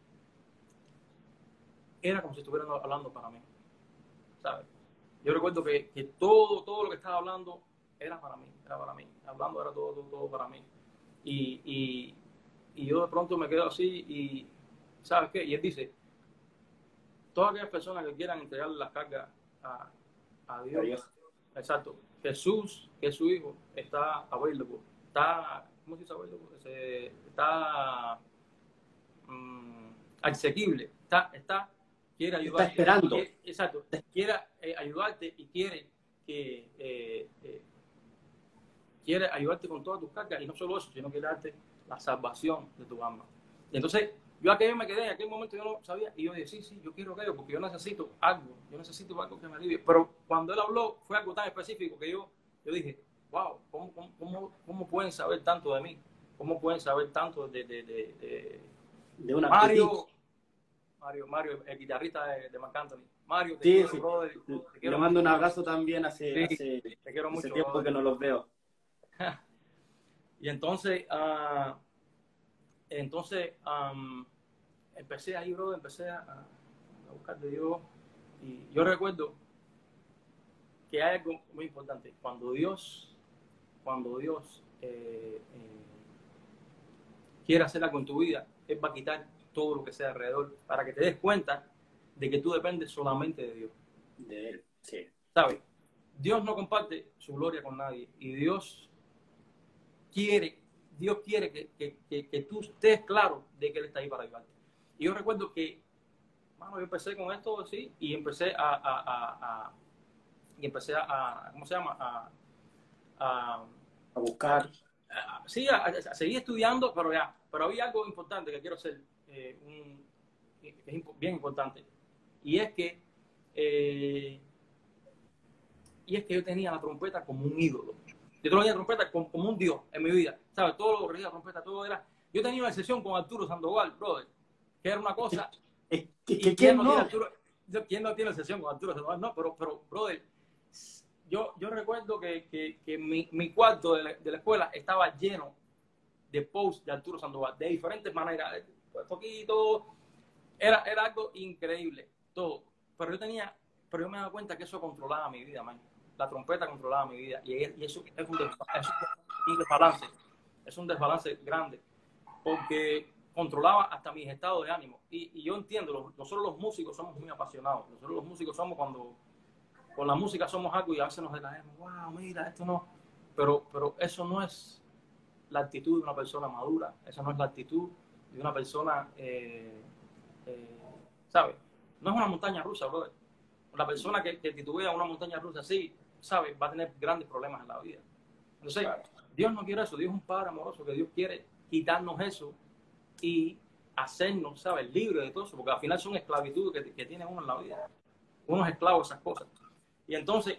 B: era como si estuvieran hablando para mí, ¿sabes? Yo recuerdo que, que todo, todo lo que estaba hablando era para mí, era para mí. Hablando era todo, todo, todo para mí. Y, y, y yo de pronto me quedo así y, ¿sabes qué? Y él dice, todas aquellas personas que quieran entregarle las cargas a, a Dios, Dios, exacto, Jesús, que es su hijo, está available, está, ¿cómo se dice available? Está um, asequible, está, está, quiere ayudarte.
A: Está esperando.
B: Quiere, exacto, quiere eh, ayudarte y quiere que eh, eh, quiere ayudarte con todas tus cargas y no solo eso, sino quiere darte la salvación de tu alma. Y entonces, yo aquello me quedé, en aquel momento yo no sabía, y yo dije, sí, sí, yo quiero aquello, porque yo necesito algo, yo necesito algo que me alivie. Pero cuando él habló, fue algo tan específico que yo, yo dije, wow, ¿cómo, cómo, cómo, cómo pueden saber tanto de mí? ¿Cómo pueden saber tanto de, de, de, de,
A: de una
B: Mario, Mario, Mario, el guitarrista de, de Marc Anthony? Mario, te
A: sí,
B: quiero,
A: sí.
B: brother, te quiero
A: Le mando
B: mucho.
A: un abrazo también hace,
B: Sí,
A: hace,
B: te quiero
A: hace
B: mucho,
A: tiempo
B: brother.
A: que no los veo.
B: Y entonces, uh, entonces, um, empecé ahí, bro, empecé a, a buscar de Dios. Y yo recuerdo que hay algo muy importante. Cuando Dios, cuando Dios eh, eh, quiere hacer algo en tu vida, Él va a quitar todo lo que sea alrededor para que te des cuenta de que tú dependes solamente de Dios.
A: De Él, sí.
B: ¿Sabes? Dios no comparte su gloria con nadie y Dios quiere, Dios quiere que, que, que, que tú estés claro de que Él está ahí para ayudarte. Y yo recuerdo que, mano, yo empecé con esto, sí, y empecé a, a, a, a y empecé a, a, ¿cómo se llama? A, a,
A: A buscar.
B: a, a sí, a, a, seguir estudiando, pero ya, pero había algo importante que quiero hacer, eh, un, que es bien importante, y es que, eh, y es que yo tenía la trompeta como un ídolo. Yo tenía la trompeta como, como un dios en mi vida, ¿sabes? Todo lo que corregía la trompeta, todo era... Yo tenía una sesión con Arturo Sandoval, brother, que era una cosa...
A: Es que,
B: ¿Y
A: ¿quién
B: no
A: no?
B: tiene Arturo, quién no tiene sesión con Arturo Sandoval? No, pero, pero brother, yo, yo recuerdo que, que, que mi, mi cuarto de la, de la escuela estaba lleno de posts de Arturo Sandoval, de diferentes maneras, un poquito... Era, era algo increíble, todo. Pero yo tenía... Pero yo me daba cuenta que eso controlaba mi vida, man. La trompeta controlaba mi vida. Y, y eso es un, es un desbalance. Es un desbalance grande. Porque controlaba hasta mis estados de ánimo. Y, y yo entiendo, los, nosotros los músicos somos muy apasionados. Nosotros los músicos somos cuando... Con la música somos algo y a veces nos decaemos. Wow, mira, esto no... Pero, pero eso no es la actitud de una persona madura. Esa no es la actitud de una persona... Eh, eh, ¿sabes? No es una montaña rusa, brother. La persona que, que titubea una montaña rusa así, ¿sabes? Va a tener grandes problemas en la vida. Entonces, claro, Dios no quiere eso. Dios es un Padre amoroso, que Dios quiere quitarnos eso y hacernos, ¿sabes? Libres de todo eso, porque al final son esclavitudes que, que tiene uno en la vida. Uno es esclavo de esas cosas. Y entonces,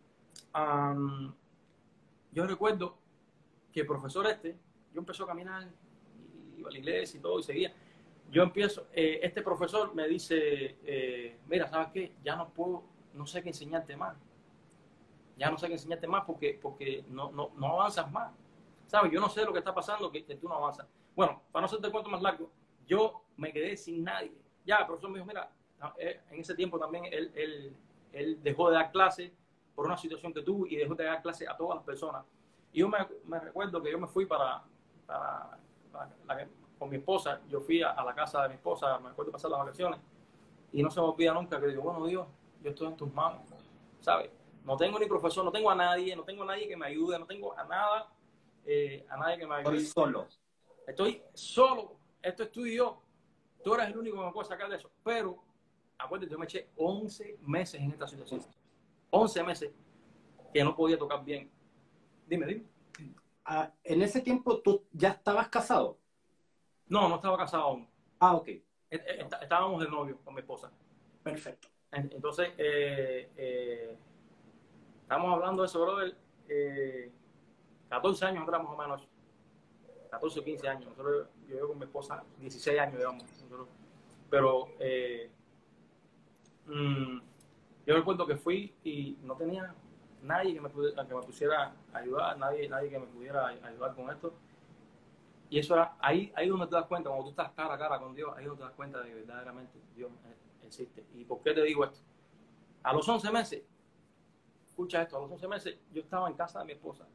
B: um, yo recuerdo que el profesor este, yo empezó a caminar, y iba a la iglesia y todo, y seguía. Yo empiezo, eh, este profesor me dice, eh, mira, ¿sabes qué? Ya no puedo, no sé qué enseñarte más. Ya no sé qué enseñarte más porque, porque no, no, no avanzas más. ¿Sabes? Yo no sé lo que está pasando, que, que tú no avanzas. Bueno, para no hacerte el cuento más largo, yo me quedé sin nadie. Ya, el profesor me dijo, mira, en ese tiempo también él, él, él dejó de dar clase por una situación que tuvo y dejó de dar clase a todas las personas. Y yo me, me recuerdo que yo me fui para, para, para la, con mi esposa, yo fui a, a la casa de mi esposa, me acuerdo pasar las vacaciones, y no se me olvida nunca que digo, bueno, Dios, yo estoy en tus manos, ¿sabes? No tengo ni profesor, no tengo a nadie, no tengo a nadie que me ayude, no tengo a nada, eh, a nadie que me ayude.
A: Estoy solo.
B: Estoy solo, esto es tú y yo, tú eres el único que me puede sacar de eso, pero, acuérdate, yo me eché once meses en esta situación, once meses que no podía tocar bien. Dime, dime.
A: Ah, en ese tiempo tú ya estabas casado.
B: No, no estaba casado aún.
A: Ah, ok.
B: Estábamos de novio con mi esposa.
A: Perfecto.
B: Entonces, eh, eh, estamos hablando de eso, brother, eh, catorce años atrás más o menos, catorce o quince años. Nosotros, yo vivo con mi esposa dieciséis años, digamos. Nosotros, pero eh, mmm, yo recuerdo que fui y no tenía nadie que me, pudiera, que me pusiera a ayudar, nadie, nadie que me pudiera ayudar con esto. Y eso era, ahí, ahí donde te das cuenta, cuando tú estás cara a cara con Dios, ahí donde te das cuenta de que verdaderamente Dios existe. ¿Y por qué te digo esto? A los once meses, escucha esto, a los once meses yo estaba en casa de mi esposa.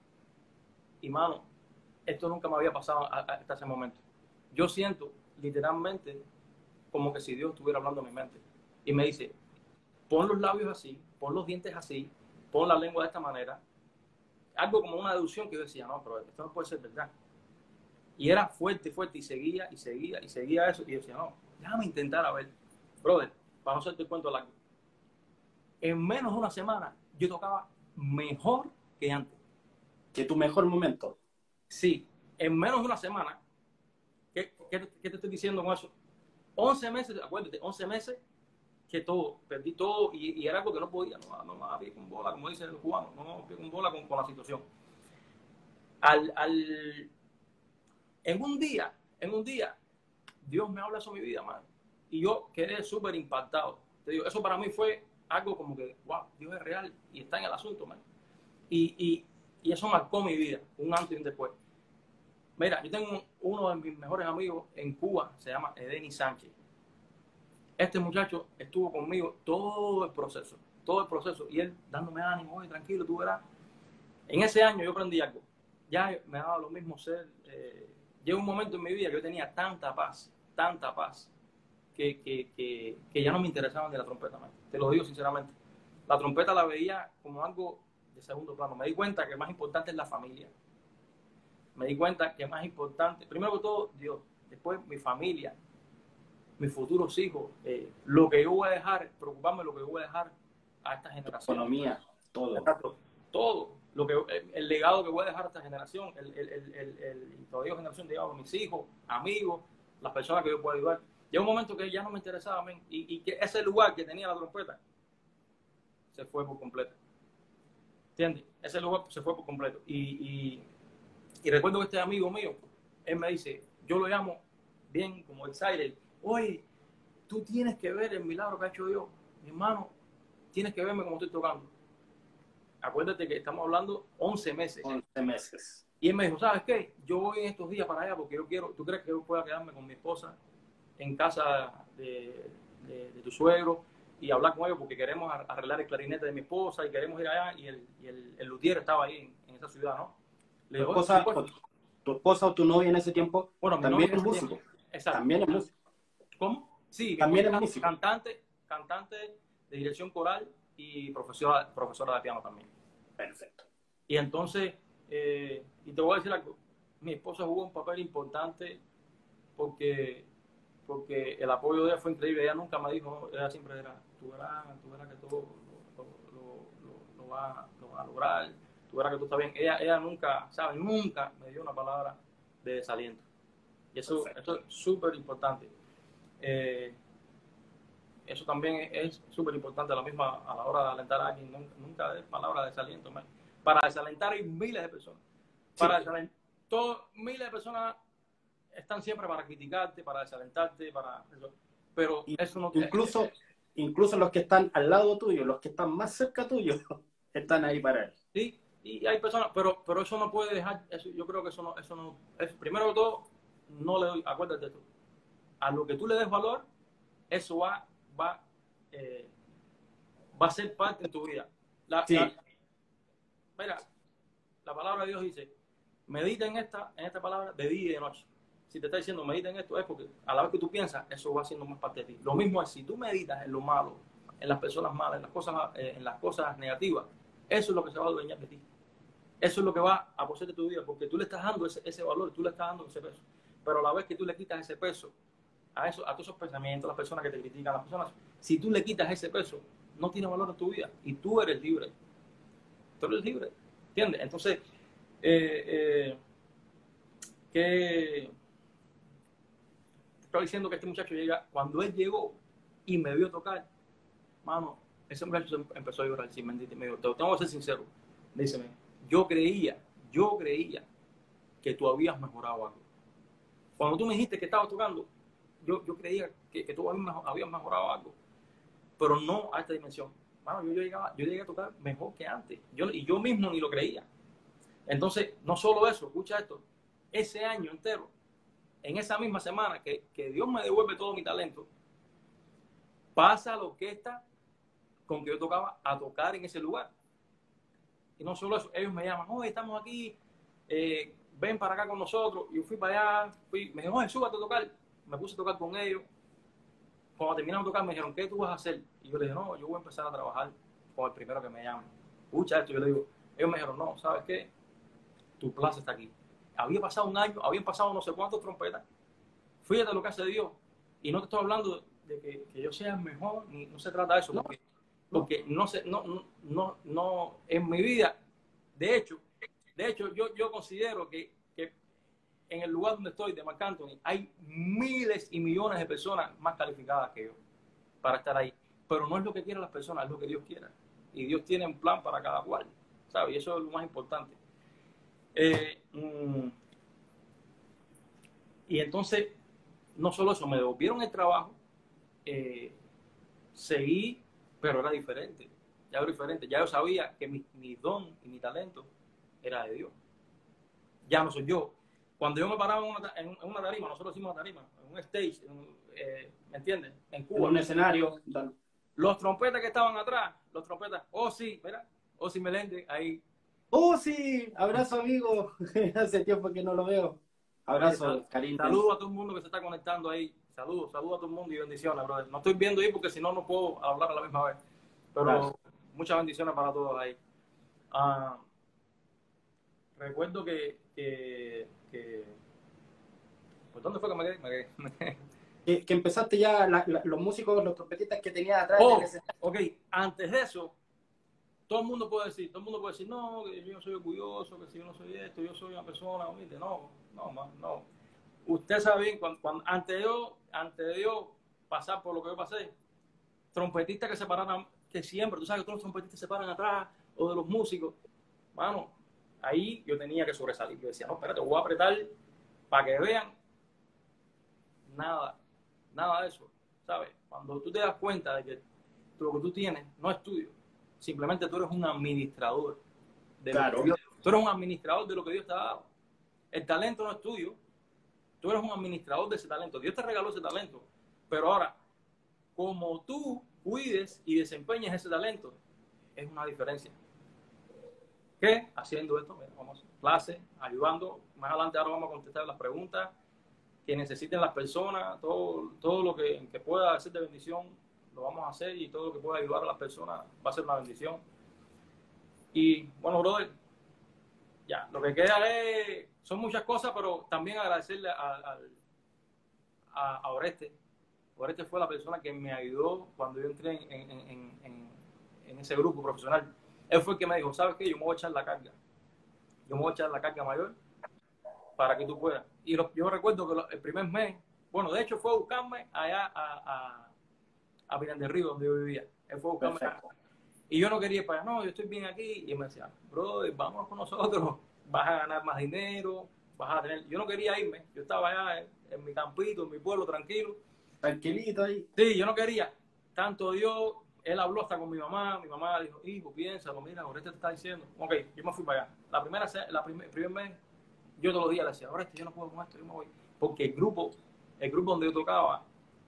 B: Y mano, esto nunca me había pasado hasta ese momento. Yo siento literalmente como que si Dios estuviera hablando en mi mente. Y me dice, pon los labios así, pon los dientes así, pon la lengua de esta manera. Algo como una deducción que yo decía, no, pero esto no puede ser verdad. Y era fuerte, fuerte, y seguía, y seguía, y seguía eso. Y yo decía, no, déjame intentar a ver. Brother, para no hacerte el cuento largo. En menos de una semana, yo tocaba mejor que antes.
A: ¿Que tu mejor momento?
B: Sí, en menos de una semana. ¿Qué, qué, qué te estoy diciendo con eso? once meses, acuérdate, once meses que todo, perdí todo, y, y era algo que no podía, no, no me había con bola, como dicen los cubanos, no me había con bola con, con la situación. Al... al En un día, en un día, Dios me habla sobre mi vida, man. Y yo quedé súper impactado. Te digo, eso para mí fue algo como que, wow, Dios es real y está en el asunto, man. Y, y, y eso marcó mi vida, un antes y un después. Mira, yo tengo uno de mis mejores amigos en Cuba, se llama Edeni Sánchez. Este muchacho estuvo conmigo todo el proceso, todo el proceso. Y él dándome ánimo, oye, tranquilo, tú verás. En ese año yo aprendí algo. ya me daba lo mismo ser. Eh, llegó un momento en mi vida que yo tenía tanta paz, tanta paz, que, que, que, que ya no me interesaba ni la trompeta, man. Te lo digo sinceramente. La trompeta la veía como algo de segundo plano. Me di cuenta que más importante es la familia. Me di cuenta que más importante, primero que todo, Dios, después mi familia, mis futuros hijos, eh, lo que yo voy a dejar, preocuparme de lo que yo voy a dejar a esta generación.
A: Economía, todo.
B: Exacto, todo. Lo que, el, el legado que voy a dejar a esta generación, el, el, el, el, el todavía generación, digamos, mis hijos, amigos, las personas que yo puedo ayudar. Llegó un momento que ya no me interesaba, man, y, y que ese lugar que tenía la trompeta se fue por completo. ¿Entiendes? Ese lugar se fue por completo. Y, y, y recuerdo que este amigo mío, él me dice, yo lo llamo bien como excited, oye, tú tienes que ver el milagro que ha hecho Dios, mi hermano, tienes que verme como estoy tocando. Acuérdate que estamos hablando once meses.
A: once meses.
B: Y él me dijo, ¿sabes qué? Yo voy en estos días para allá porque yo quiero, ¿tú crees que yo pueda quedarme con mi esposa en casa de, de, de tu suegro y hablar con ellos porque queremos arreglar el clarinete de mi esposa y queremos ir allá? Y el, y el, el luthier estaba ahí en, en esa ciudad, ¿no?
A: Le digo, ¿Tu, esposa, o, ¿Tu esposa o tu novia en ese tiempo
B: bueno,
A: también es músico?
B: Exacto.
A: También es músico.
B: ¿Cómo? Sí,
A: también es músico.
B: Cantante, cantante de dirección coral y profesora, profesora de piano también.
A: Perfecto.
B: Y entonces, eh, y te voy a decir algo, mi esposa jugó un papel importante porque, porque el apoyo de ella fue increíble. Ella nunca me dijo, ella siempre era, tú verás, tú verás que todo lo, lo, lo, lo, va, lo va a lograr, tú verás que tú estás bien. Ella, ella nunca, ¿sabes? Nunca me dio una palabra de desaliento. Y eso, eso es súper importante. Eh, eso también es súper importante a la misma a la hora de alentar a alguien. Nunca, nunca es palabra de desaliento, man. Para desalentar hay miles de personas. Para sí. desalentar, todos, miles de personas están siempre para criticarte, para desalentarte, para eso. Pero
A: y,
B: eso no
A: incluso, es, incluso los que están al lado tuyo, los que están más cerca tuyo, están ahí para él.
B: Sí, y hay personas, pero, pero eso no puede dejar, eso, yo creo que eso no, eso no, es, primero que todo, no le doy, acuérdate de tú, a lo que tú le des valor, eso va, va, eh, va a ser parte de tu vida. La,
A: sí.
B: la, mira, la palabra de Dios dice, medita en esta, en esta palabra de día y de noche. Si te está diciendo medita en esto es porque a la vez que tú piensas, eso va siendo más parte de ti. Lo mismo es si tú meditas en lo malo, en las personas malas, en las cosas, eh, en las cosas negativas, eso es lo que se va a adueñar de ti. Eso es lo que va a poseer de tu vida, porque tú le estás dando ese, ese valor, tú le estás dando ese peso. Pero a la vez que tú le quitas ese peso a, eso, a todos esos pensamientos, las personas que te critican, las personas, si tú le quitas ese peso, no tiene valor en tu vida y tú eres libre. Tú eres libre, ¿entiendes? Entonces, eh, eh, que estoy diciendo que este muchacho llega, cuando él llegó y me vio tocar, mano, ese muchacho empezó a llorar, sí, me dijo, te tengo que ser sincero, díceme, yo creía, yo creía que tú habías mejorado algo. Cuando tú me dijiste que estabas tocando, yo, yo creía que, que tú habías mejorado algo, pero no a esta dimensión. Mano, yo, yo, llegaba, yo llegué a tocar mejor que antes, yo, y yo mismo ni lo creía. Entonces, no solo eso, escucha esto, ese año entero, en esa misma semana que, que Dios me devuelve todo mi talento, pasa la orquesta con que yo tocaba a tocar en ese lugar. Y no solo eso, ellos me llaman, oye, estamos aquí, eh, ven para acá con nosotros. Yo fui para allá, fui, me dijeron, oye, súbate a tocar. Me puse a tocar con ellos. Cuando terminaron de tocar, me dijeron, ¿qué tú vas a hacer? Y yo le dije, no, yo voy a empezar a trabajar con el primero que me llame. Escucha esto, yo le digo, ellos me dijeron, no, ¿sabes qué? Tu plaza está aquí. Había pasado un año, habían pasado no sé cuántas trompetas. Fíjate lo que hace Dios. Y no te estoy hablando de que, que yo sea el mejor, ni no se trata de eso. Porque, porque no sé, no, no, no, no, en mi vida, de hecho, de hecho, yo, yo considero que, que en el lugar donde estoy, de Marc Anthony, hay miles y millones de personas más calificadas que yo para estar ahí. Pero no es lo que quieren las personas, es lo que Dios quiera. Y Dios tiene un plan para cada cual, ¿sabes? Y eso es lo más importante. Eh, mmm, y entonces, no solo eso, me devolvieron el trabajo, eh, seguí, pero era diferente. Ya era diferente. Ya yo sabía que mi, mi don y mi talento era de Dios. Ya no soy yo. Cuando yo me paraba en una, en una tarima, nosotros hicimos una tarima, en un stage, en, eh, ¿me entiendes? En Cuba.
A: En un escenario.
B: Los trompetas que estaban atrás, los trompetas, oh sí, mira, oh sí Meléndez, ahí,
A: Oh, sí, abrazo amigo. Hace tiempo que no lo veo. Abrazo, cariño.
B: Saludos a todo el mundo que se está conectando ahí. Saludos, saludos a todo el mundo y bendiciones, brother. No estoy viendo ahí porque si no, no puedo hablar a la misma vez. Pero claro, muchas bendiciones para todos ahí. Uh, recuerdo que, que, que... ¿Por dónde fue que me quedé? Me quedé, me quedé.
A: Que, que empezaste ya la, la, los músicos, los trompetistas que tenías atrás.
B: Oh, ok, antes de eso, todo el mundo puede decir, todo el mundo puede decir, no, que yo soy orgulloso, que si yo no soy esto, yo soy una persona humilde. No, no, man, no. Usted sabe bien, cuando, cuando, antes, de yo, antes de yo pasar por lo que yo pasé, trompetistas que se pararan, que siempre, tú sabes que todos los trompetistas se paran atrás, o de los músicos, mano, ahí yo tenía que sobresalir. Yo decía, no, espérate, voy a apretar para que vean. Nada, nada de eso, ¿sabes? Cuando tú te das cuenta de que lo que tú tienes no es tuyo, simplemente tú eres un administrador. De
A: claro.
B: Lo que Dios, tú eres un administrador de lo que Dios te ha dado. El talento no es tuyo, tú eres un administrador de ese talento. Dios te regaló ese talento, pero ahora, como tú cuides y desempeñes ese talento, es una diferencia. ¿Qué? Haciendo esto, vamos a clase, ayudando. Más adelante ahora vamos a contestar las preguntas que necesiten las personas, todo, todo lo que, que pueda hacer de bendición, lo vamos a hacer, y todo lo que pueda ayudar a las personas va a ser una bendición. Y bueno, brother, ya, lo que queda es, son muchas cosas, pero también agradecerle a, a, a, a Oreste. Oreste fue la persona que me ayudó cuando yo entré en, en, en, en, en ese grupo profesional. Él fue el que me dijo, ¿sabes qué? Yo me voy a echar la carga. Yo me voy a echar la carga mayor para que tú puedas. Y lo, yo recuerdo que lo, el primer mes, bueno, de hecho fue a buscarme allá a, a, a Pinar del Río, donde yo vivía. Él fue a buscarme allá. Y yo no quería ir para allá, no, yo estoy bien aquí. Y él me decía, brother, vámonos con nosotros, vas a ganar más dinero, vas a tener... Yo no quería irme, yo estaba allá en, en mi campito, en mi pueblo, tranquilo.
A: Tranquilito ahí.
B: Sí, yo no quería. Tanto Dios, él habló hasta con mi mamá, mi mamá dijo, hijo, piénsalo, mira, Oreste te está diciendo. Ok, yo me fui para allá. La primera, la primer, el primer mes, yo todos los días le decía, Oreste, yo no puedo con esto, yo me voy. Porque el grupo, el grupo donde yo tocaba,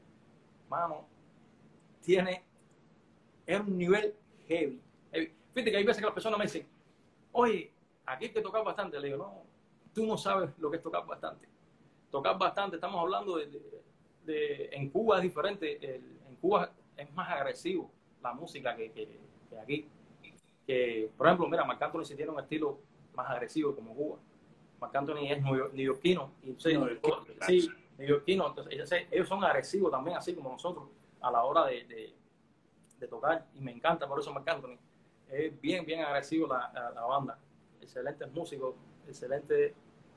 B: mano, tiene, es un nivel heavy, heavy. Fíjate que hay veces que las personas me dicen, oye, aquí hay que tocar bastante. Le digo, no, tú no sabes lo que es tocar bastante. Tocar bastante, estamos hablando de, de, de en Cuba es diferente, el, en Cuba es más agresivo la música que, que, que aquí. Que, por ejemplo, mira, Marc Anthony sí tiene un estilo más agresivo como Cuba. Marc Anthony es neoyorquino, y sí, no, sí, neoyorquino, entonces ellos, ellos son agresivos también, así como nosotros, a la hora de, de, de tocar, y me encanta por eso Marc Anthony. Es bien, bien agresivo la, la, la banda. Excelentes músicos, excelentes.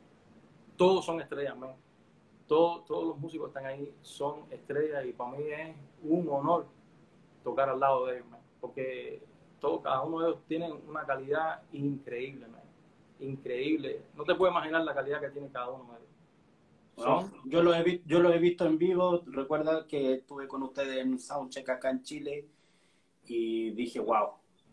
B: Todos son estrellas, man. Todos, todos los músicos que están ahí son estrellas, y para mí es un honor tocar al lado de ellos, man. Porque todo, cada uno de ellos tiene una calidad increíble, man. Increíble. No te puedes imaginar la calidad que tiene cada uno de ellos.
A: Bueno, yo, lo he, yo lo he visto en vivo. Recuerda que estuve con ustedes en Soundcheck acá en Chile y dije, wow,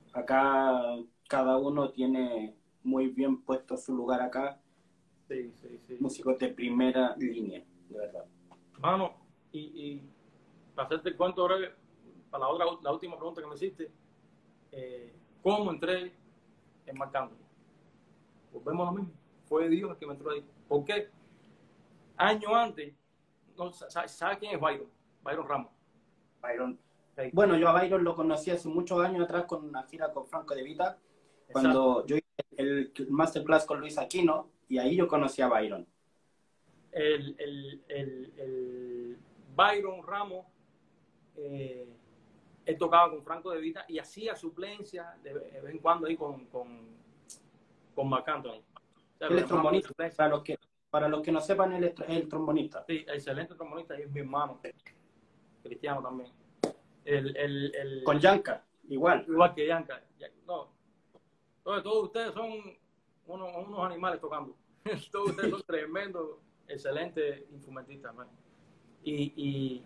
A: acá cada uno tiene muy bien puesto su lugar acá.
B: Sí, sí, sí.
A: Músicos de primera línea, de verdad.
B: Mano, y, y para hacerte el cuento breve, para la, otra, la última pregunta que me hiciste, eh, ¿cómo entré en Marc Anthony? Volvemos a lo mismo. Fue Dios el que me entró ahí. ¿Por qué? Años antes, no, ¿sabes quién es Byron? Byron Ramos.
A: Byron. Sí. Bueno, yo a Byron lo conocí hace muchos años atrás con una gira con Franco De Vita, cuando yo hice el, el masterclass con Luis Aquino, y ahí yo conocí a Byron.
B: El, el, el, el Byron Ramos, eh, él tocaba con Franco De Vita y hacía suplencia de vez en cuando ahí con, con, con Marc Anthony. O sea,
A: él es trombonista, para los, que, para los que no sepan, él es el trombonista.
B: Sí, excelente trombonista, y es mi hermano, cristiano también. El, el, el,
A: con Yanka, igual.
B: Igual que Yanka. No. Entonces, todos ustedes son unos, unos animales tocando. Todos ustedes son tremendos, excelentes instrumentistas, man. Y, y,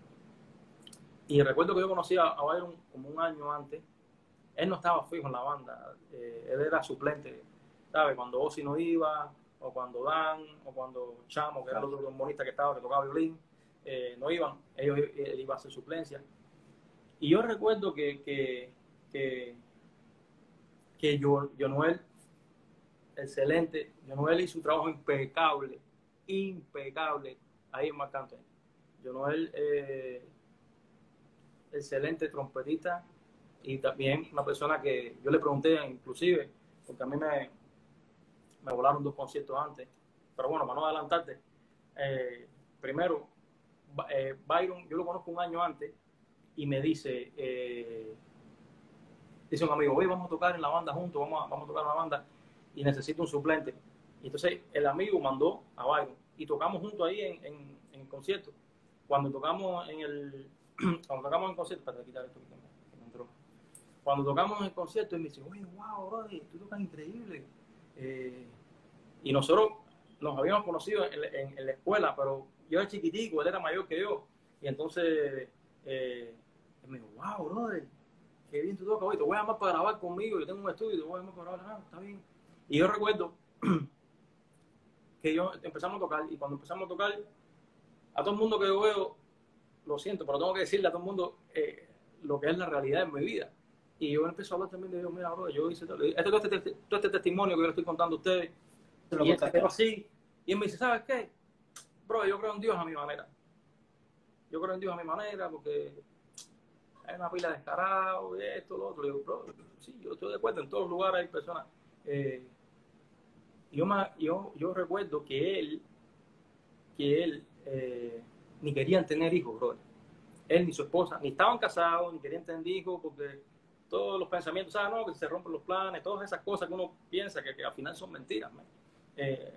B: y recuerdo que yo conocí a, a Byron como un año antes. Él no estaba fijo en la banda. Eh, él era suplente, ¿sabes? Cuando Ozzy no iba, o cuando Dan, o cuando Chamo, que era el otro trombonista que estaba, que tocaba violín, eh, no iban. Ellos, él iba a hacer suplencia. Y yo recuerdo que, que, que, que yo, Jonuel excelente. Yonoel hizo un trabajo impecable, impecable ahí en Marc Anthony. Yonoel, eh, excelente trompetista y también una persona que yo le pregunté, inclusive, porque a mí me, me volaron dos conciertos antes, pero bueno, para no adelantarte, eh, primero, eh, Byron, yo lo conozco un año antes y me dice, eh, dice un amigo, oye, vamos a tocar en la banda juntos, vamos a, vamos a tocar en la banda y necesito un suplente. Y entonces el amigo mandó a Byron y tocamos juntos ahí en, en, en el concierto. Cuando tocamos en el, cuando tocamos en el concierto, para quitar esto que me, me entró. Cuando tocamos en el concierto, él me dice, oye, wow, brother, tú tocas increíble. Eh, y nosotros nos habíamos conocido en, en, en la escuela, pero yo era chiquitico, él era mayor que yo. Y entonces eh, él me dijo, wow, brother, qué bien tú tocas, hoy te voy a llamar para grabar conmigo, yo tengo un estudio, te voy a llamar para grabar, ah, está bien. Y yo recuerdo que yo empezamos a tocar, y cuando empezamos a tocar, a todo el mundo que yo veo, lo siento, pero tengo que decirle a todo el mundo eh, lo que es la realidad en mi vida. Y yo empecé a hablar también de Dios, mira, bro, yo hice todo este, todo, este, todo este testimonio que yo le estoy contando a ustedes, y él se quedó así, y él me dice, ¿sabes qué? Bro, yo creo en Dios a mi manera. Yo creo en Dios a mi manera, porque hay una pila de descarados, esto, lo otro. Le digo, bro, sí, yo estoy de acuerdo, en todos los lugares hay personas. Eh, yo, me, yo, yo recuerdo que él, que él eh, ni querían tener hijos, bro. Él ni su esposa, ni estaban casados, ni querían tener hijos, porque todos los pensamientos, ¿sabes? No, que se rompen los planes, todas esas cosas que uno piensa que, que al final son mentiras. Eh,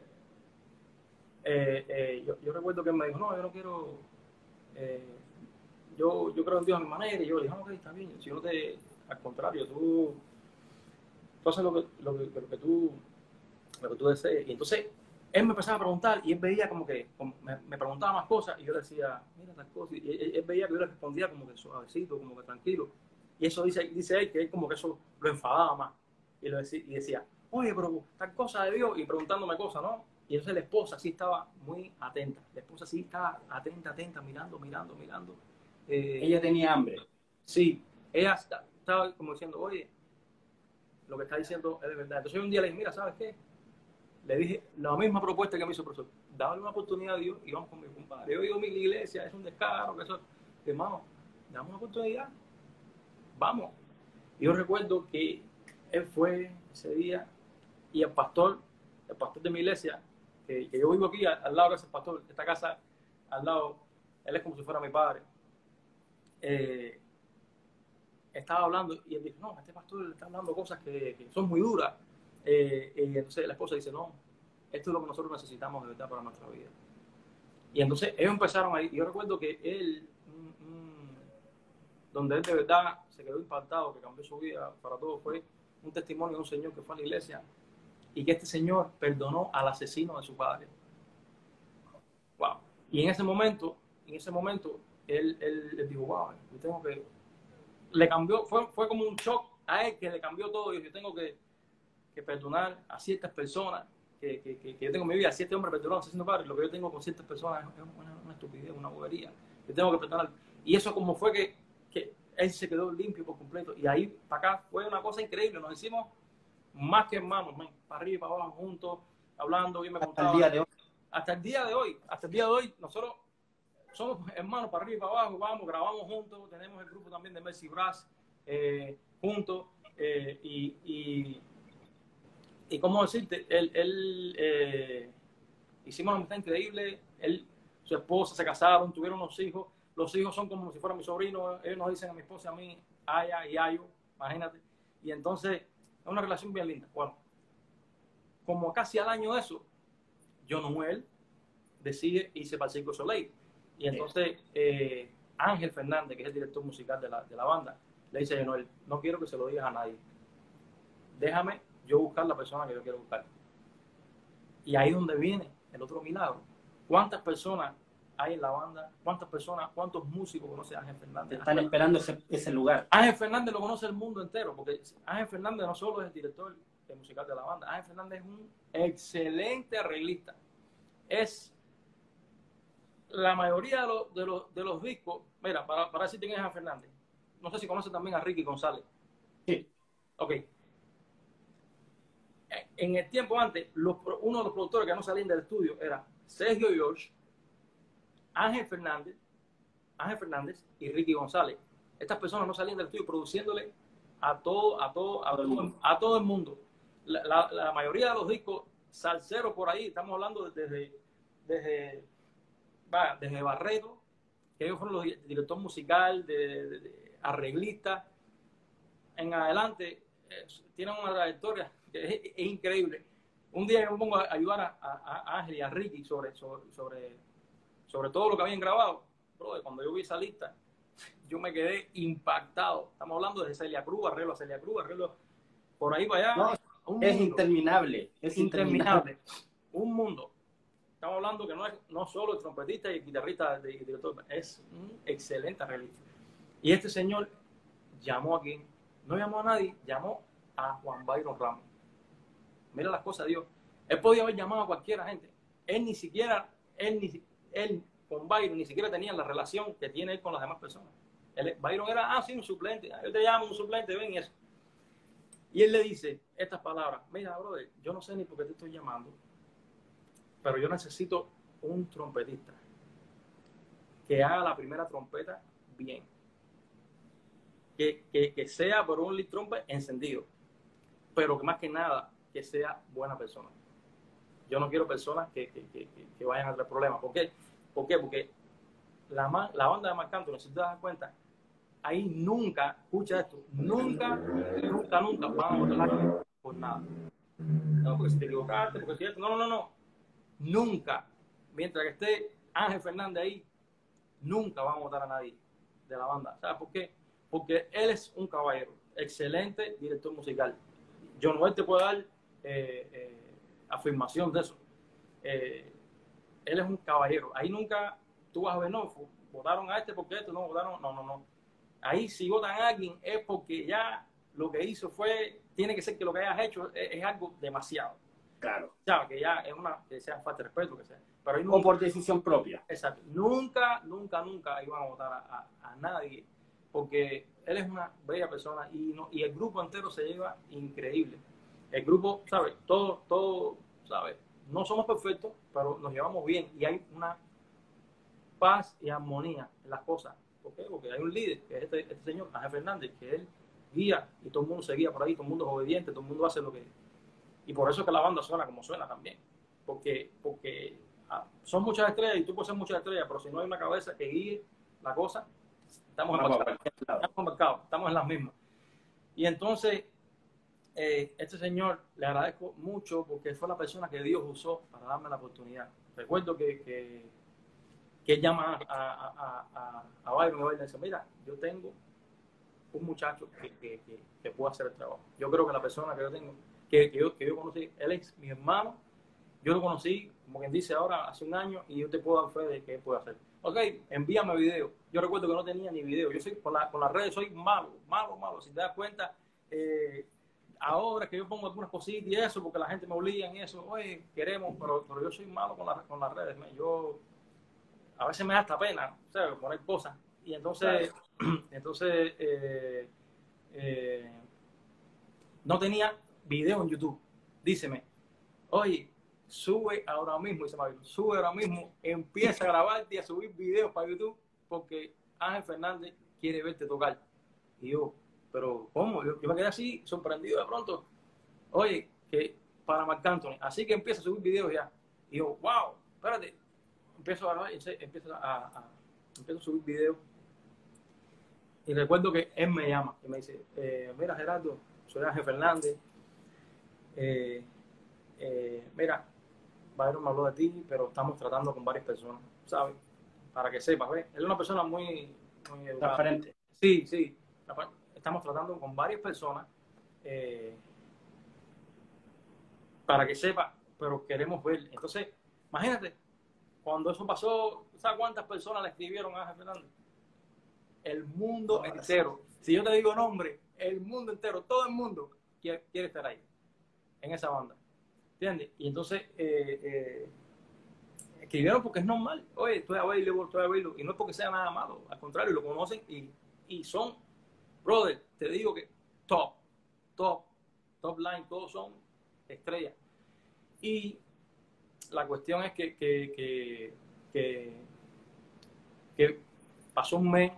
B: eh, eh, yo, yo recuerdo que él me dijo, no, yo no quiero... Eh, Yo, yo creo en Dios a mi manera, y yo le dije, ok, está bien, si yo no te, al contrario, tú, tú haces lo que, lo, que, lo, que tú, lo que tú desees. Y entonces él me empezaba a preguntar y él veía como que como me, me preguntaba más cosas y yo le decía, mira las cosas, y él, él veía que yo le respondía como que suavecito, como que tranquilo. Y eso dice, dice él, que él como que eso lo enfadaba más. Y, lo decía, y decía, oye, pero tal cosa de Dios, y preguntándome cosas, ¿no? Y entonces la esposa sí estaba muy atenta, la esposa sí estaba atenta, atenta, mirando, mirando, mirando.
A: Eh, ella tenía hambre.
B: Sí, ella estaba como diciendo, oye, lo que está diciendo es de verdad. Entonces un día le dije, mira, ¿sabes qué? Le dije la misma propuesta que me hizo el profesor. Dale una oportunidad a Dios y vamos con mi compadre. Yo digo, mi iglesia es un descaro, que eso. Hermano, dame una oportunidad. Vamos. Y yo recuerdo que él fue ese día y el pastor, el pastor de mi iglesia, que, que yo vivo aquí al, al lado de ese pastor, esta casa al lado, él es como si fuera mi padre. Eh, estaba hablando y él dijo, no, este pastor está hablando cosas que, que son muy duras. Eh, y entonces la esposa dice, no, esto es lo que nosotros necesitamos de verdad para nuestra vida. Y entonces ellos empezaron ahí. Yo recuerdo que él, mm, mm, donde él de verdad se quedó impactado, que cambió su vida para todo, fue un testimonio de un señor que fue a la iglesia y que este señor perdonó al asesino de su padre. Wow. Y en ese momento, en ese momento, él, él, él dijo, wow, yo tengo que... Le cambió, fue, fue como un shock a él que le cambió todo. Y yo tengo que, que perdonar a ciertas personas que, que, que, que yo tengo en mi vida. Si este hombre perdonó a asesino padre, lo que yo tengo con ciertas personas es una, una estupidez, una bobería. Yo tengo que perdonar. Y eso como fue que, que él se quedó limpio por completo. Y ahí para acá fue una cosa increíble. Nos hicimos más que hermanos, man, para arriba y para abajo, juntos, hablando. Y me
A: hasta el día de hoy.
B: Hasta el día de hoy. Hasta el día de hoy, nosotros somos hermanos para arriba y para abajo, vamos, grabamos juntos, tenemos el grupo también de Mercy Brass eh, juntos, eh, y, y, y cómo decirte, él, él eh, hicimos una amistad increíble, él, su esposa se casaron, tuvieron unos hijos, los hijos son como si fueran mis sobrinos, ellos nos dicen a mi esposa y a mí, Aya y Ayo, imagínate, y entonces es una relación bien linda. Bueno, como casi al año de eso, Yonoel decide irse para el Circo Soleil. Y entonces eh, Ángel Fernández, que es el director musical de la, de la banda, le dice a Yonoel, no quiero que se lo digas a nadie. Déjame yo buscar la persona que yo quiero buscar. Y ahí es donde viene el otro milagro. ¿Cuántas personas hay en la banda? ¿Cuántas personas, cuántos músicos conoce Ángel Fernández?
A: Están esperando ese, ese lugar.
B: Ángel Fernández lo conoce el mundo entero, porque Ángel Fernández no solo es el director musical de la banda, Ángel Fernández es un excelente arreglista. Es... La mayoría de los, de los, de los discos, mira, para, para decirte quién es Ángel Fernández, no sé si conoce también a Ricky González.
A: Sí.
B: Ok. en el tiempo antes, los, uno de los productores que no salían del estudio era Sergio George, Ángel Fernández, Ángel Fernández y Ricky González. Estas personas no salían del estudio produciéndole a todo, a todo, a todo, a todo el mundo. La, la, la mayoría de los discos salseros por ahí, estamos hablando desde, desde, va, desde Barreto, que ellos fueron los director musical, de, de, de arreglista, en adelante, eh, tienen una trayectoria que es, es increíble. Un día yo me pongo a ayudar a, a, a Ángel y a Ricky sobre, sobre, sobre, sobre todo lo que habían grabado. Bro, cuando yo vi esa lista, yo me quedé impactado. Estamos hablando de Celia Cruz, arreglo a Celia Cruz, arreglo por ahí para allá.
A: No, es interminable, es interminable.
B: interminable. Un mundo. Estamos hablando que no es no solo el trompetista y el guitarrista de, director, es un excelente arreglista. Y este señor llamó aquí, no llamó a nadie, llamó a Juan Byron Ramos. Mira las cosas de Dios. Él podía haber llamado a cualquiera gente. Él ni siquiera, él, ni, él con Byron ni siquiera tenía la relación que tiene él con las demás personas. Él, Byron era, ah, sí, un suplente. Yo te llamo un suplente, ven y eso. Y él le dice estas palabras. Mira, brother, yo no sé ni por qué te estoy llamando, pero yo necesito un trompetista que haga la primera trompeta bien. Que, que, que sea por un lead trumpet encendido, pero que más que nada que sea buena persona. Yo no quiero personas que, que, que, que vayan a tener problemas. ¿Por qué? ¿Por qué? Porque la, la banda de Marc Anthony, si te das cuenta, ahí nunca, escucha esto, nunca, nunca, nunca van a votar por nada. No, porque si te equivocaste, porque si esto, no, no, no, no. Nunca, mientras que esté Ángel Fernández ahí, nunca van a votar a nadie de la banda. ¿Sabes por qué? Porque él es un caballero, excelente director musical. John Noel te puede dar eh, eh, afirmación de eso. Eh, él es un caballero. Ahí nunca tú vas a ver, no, votaron a este porque esto, no, votaron, no, no, no. Ahí si votan a alguien es porque ya lo que hizo fue, tiene que ser que lo que hayas hecho es, es algo demasiado.
A: Claro.
B: ¿Sabes? Que ya es una, que sea falta de respeto, que sea. Pero ahí
A: nunca, o por decisión propia.
B: Exacto. Nunca, nunca, nunca iban a votar a, a, a nadie, porque él es una bella persona y, no, y el grupo entero se lleva increíble. El grupo, ¿sabes? Todo, todo, ¿sabes? No somos perfectos, pero nos llevamos bien y hay una paz y armonía en las cosas. ¿Por qué? Porque hay un líder, que es este, este señor, Ángel Fernández, que él guía y todo el mundo se guía por ahí, todo el mundo es obediente, todo el mundo hace lo que... Y por eso es que la banda suena como suena también. Porque, porque ah, son muchas estrellas y tú puedes ser muchas estrellas, pero si no hay una cabeza que guíe la cosa, estamos embarcados, estamos embarcados, estamos en las mismas. Y entonces, eh, este señor le agradezco mucho porque fue la persona que Dios usó para darme la oportunidad. Recuerdo que, que, que él llama a, a, a, a Byron y Byron dice, mira, yo tengo un muchacho que, que, que, que puede hacer el trabajo. Yo creo que la persona que yo tengo, que, que, yo, que yo conocí, él es mi hermano, yo lo conocí, como quien dice ahora, hace un año, y yo te puedo dar fe de que él puede hacer. Ok, envíame video. Yo recuerdo que no tenía ni video. Yo soy, con, la, con las redes soy malo, malo, malo. Si te das cuenta, eh, ahora que yo pongo algunas cositas y eso, porque la gente me obliga en eso, oye, queremos, pero, pero yo soy malo con, la, con las redes. Yo, a veces me da hasta pena, ¿sabes? Poner cosas. Y entonces, claro. entonces eh, eh, no tenía video en YouTube. Díceme, oye, sube ahora mismo, dice Mario, sube ahora mismo, empieza a grabarte y a subir videos para YouTube porque Ángel Fernández quiere verte tocar. Y yo, pero ¿cómo? Yo, yo me quedé así, sorprendido de pronto. Oye, que para Marc Anthony, así que empieza a subir videos ya. Y yo, wow, espérate, empiezo a grabar, empiezo a, a, empiezo a subir videos. Y recuerdo que él me llama y me dice, eh, mira Gerardo, soy Ángel Fernández, eh, eh, mira, Byron me habló de ti, pero estamos tratando con varias personas, ¿sabes? Para que sepas, ¿ves? Él es una persona muy, muy educada.
A: Transparente.
B: Sí, sí. Estamos tratando con varias personas eh, para que sepa, pero queremos ver. Entonces, imagínate, cuando eso pasó, ¿sabes cuántas personas le escribieron a Ángel Fernández? El mundo entero. Si yo te digo nombre, el mundo entero, todo el mundo quiere, quiere estar ahí, en esa banda. ¿Entiendes? Y entonces eh, eh, escribieron porque es normal. Oye, estoy a verlo, estoy a verlo. Y no es porque sea nada malo. Al contrario, lo conocen y, y son, brother, te digo que top, top, top line, todos son estrella. Y la cuestión es que, que, que, que, que pasó un mes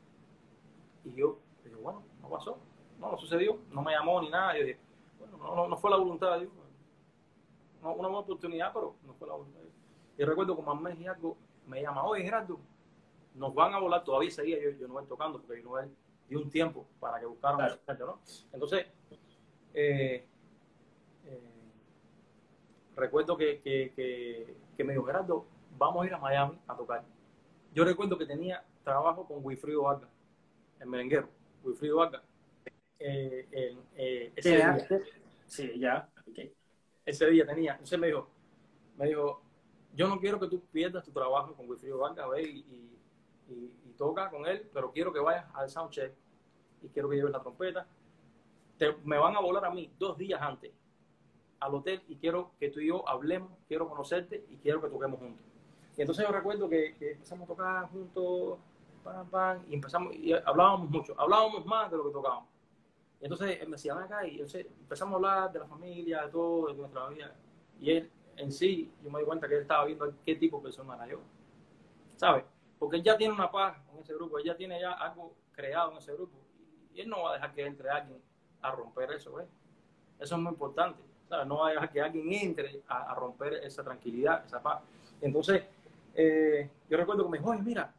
B: y yo dije, bueno, no pasó, no, no sucedió, no me llamó ni nada. Yo dije, bueno, no, no, no fue la voluntad de Dios. No, una buena oportunidad, pero no fue la voluntad de Dios. Y recuerdo como al mes y algo me llama, oye Gerardo, nos van a volar, todavía seguía yo, yo no tocando, porque yo no dio un tiempo para que buscaran, claro, ¿no? Entonces, eh, eh, recuerdo que, que, que, que me dijo, Gerardo, vamos a ir a Miami a tocar. Yo recuerdo que tenía trabajo con Wilfrido Vargas, el merenguero, Wilfrido Vargas. Eh, eh, eh, ese,
A: yeah.
B: día,
A: sí, ya, okay.
B: ese día tenía, entonces me dijo, me dijo, yo no quiero que tú pierdas tu trabajo con Wilfrido Vargas, ve y, y, y, y toca con él, pero quiero que vayas al soundcheck y quiero que lleves la trompeta. Te, me van a volar a mí dos días antes al hotel y quiero que tú y yo hablemos, quiero conocerte y quiero que toquemos juntos. Y entonces yo recuerdo que, que empezamos a tocar juntos, pam, pam, y empezamos, y hablábamos mucho, hablábamos más de lo que tocábamos. Y entonces él me decía, ven acá, y entonces empezamos a hablar de la familia, de todo, de nuestra vida. Y él, en sí, yo me di cuenta que él estaba viendo qué tipo de persona era yo, ¿sabes? Porque él ya tiene una paz en ese grupo, él ya tiene ya algo creado en ese grupo. Y él no va a dejar que entre alguien a romper eso, ¿ves? Eso es muy importante, ¿sabes? No va a dejar que alguien entre a, a romper esa tranquilidad, esa paz. Entonces, eh, yo recuerdo que me dijo, oye, mira,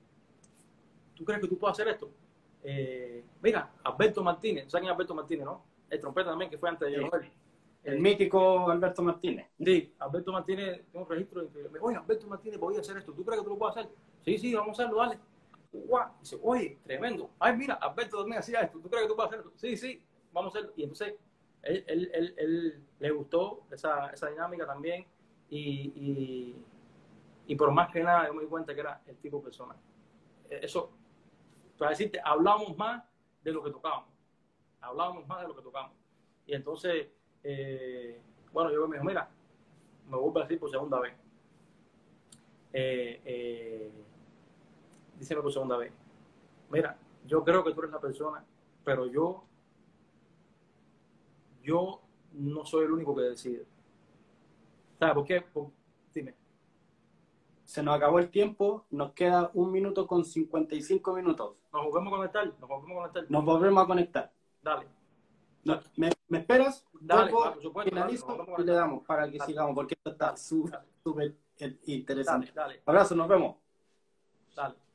B: ¿tú crees que tú puedes hacer esto? Eh, mira, Alberto Martínez, ¿saben quién es Alberto Martínez, no? El trompeta también, que fue antes de Joel.
A: Sí. El eh, mítico Alberto Martínez.
B: Sí, Alberto Martínez, tengo un registro. De, me oye, Alberto Martínez, voy a hacer esto. ¿Tú crees que tú lo puedes hacer? Sí, sí, vamos a hacerlo, dale. Guau. Dice, oye, tremendo. Ay, mira, Alberto también hacía esto. ¿Tú crees que tú puedes hacerlo? Sí, sí, vamos a hacerlo. Y entonces, él, él, él, él le gustó esa, esa dinámica también. Y, y, y por más que nada, yo me di cuenta que era el tipo de persona. Eso, para decirte, hablábamos más de lo que tocábamos. Hablábamos más de lo que tocábamos. Y entonces, eh, bueno, yo me dijo, mira, me vuelvo a decir por segunda vez. Eh, eh, díseme por segunda vez. Mira, yo creo que tú eres la persona, pero yo, yo no soy el único que decide. ¿Sabes por qué? Por, dime.
A: Se nos acabó el tiempo, nos queda un minuto con cincuenta y cinco minutos.
B: Nos volvemos a conectar, nos volvemos a conectar.
A: Nos volvemos a conectar.
B: Dale.
A: No, ¿me, ¿Me esperas?
B: Dale,
A: Vuelvo,
B: ah, por supuesto,
A: finalizo
B: dale,
A: y le damos para que
B: dale,
A: sigamos, porque esto está súper interesante.
B: Dale, dale.
A: Abrazo, nos vemos.
B: Dale.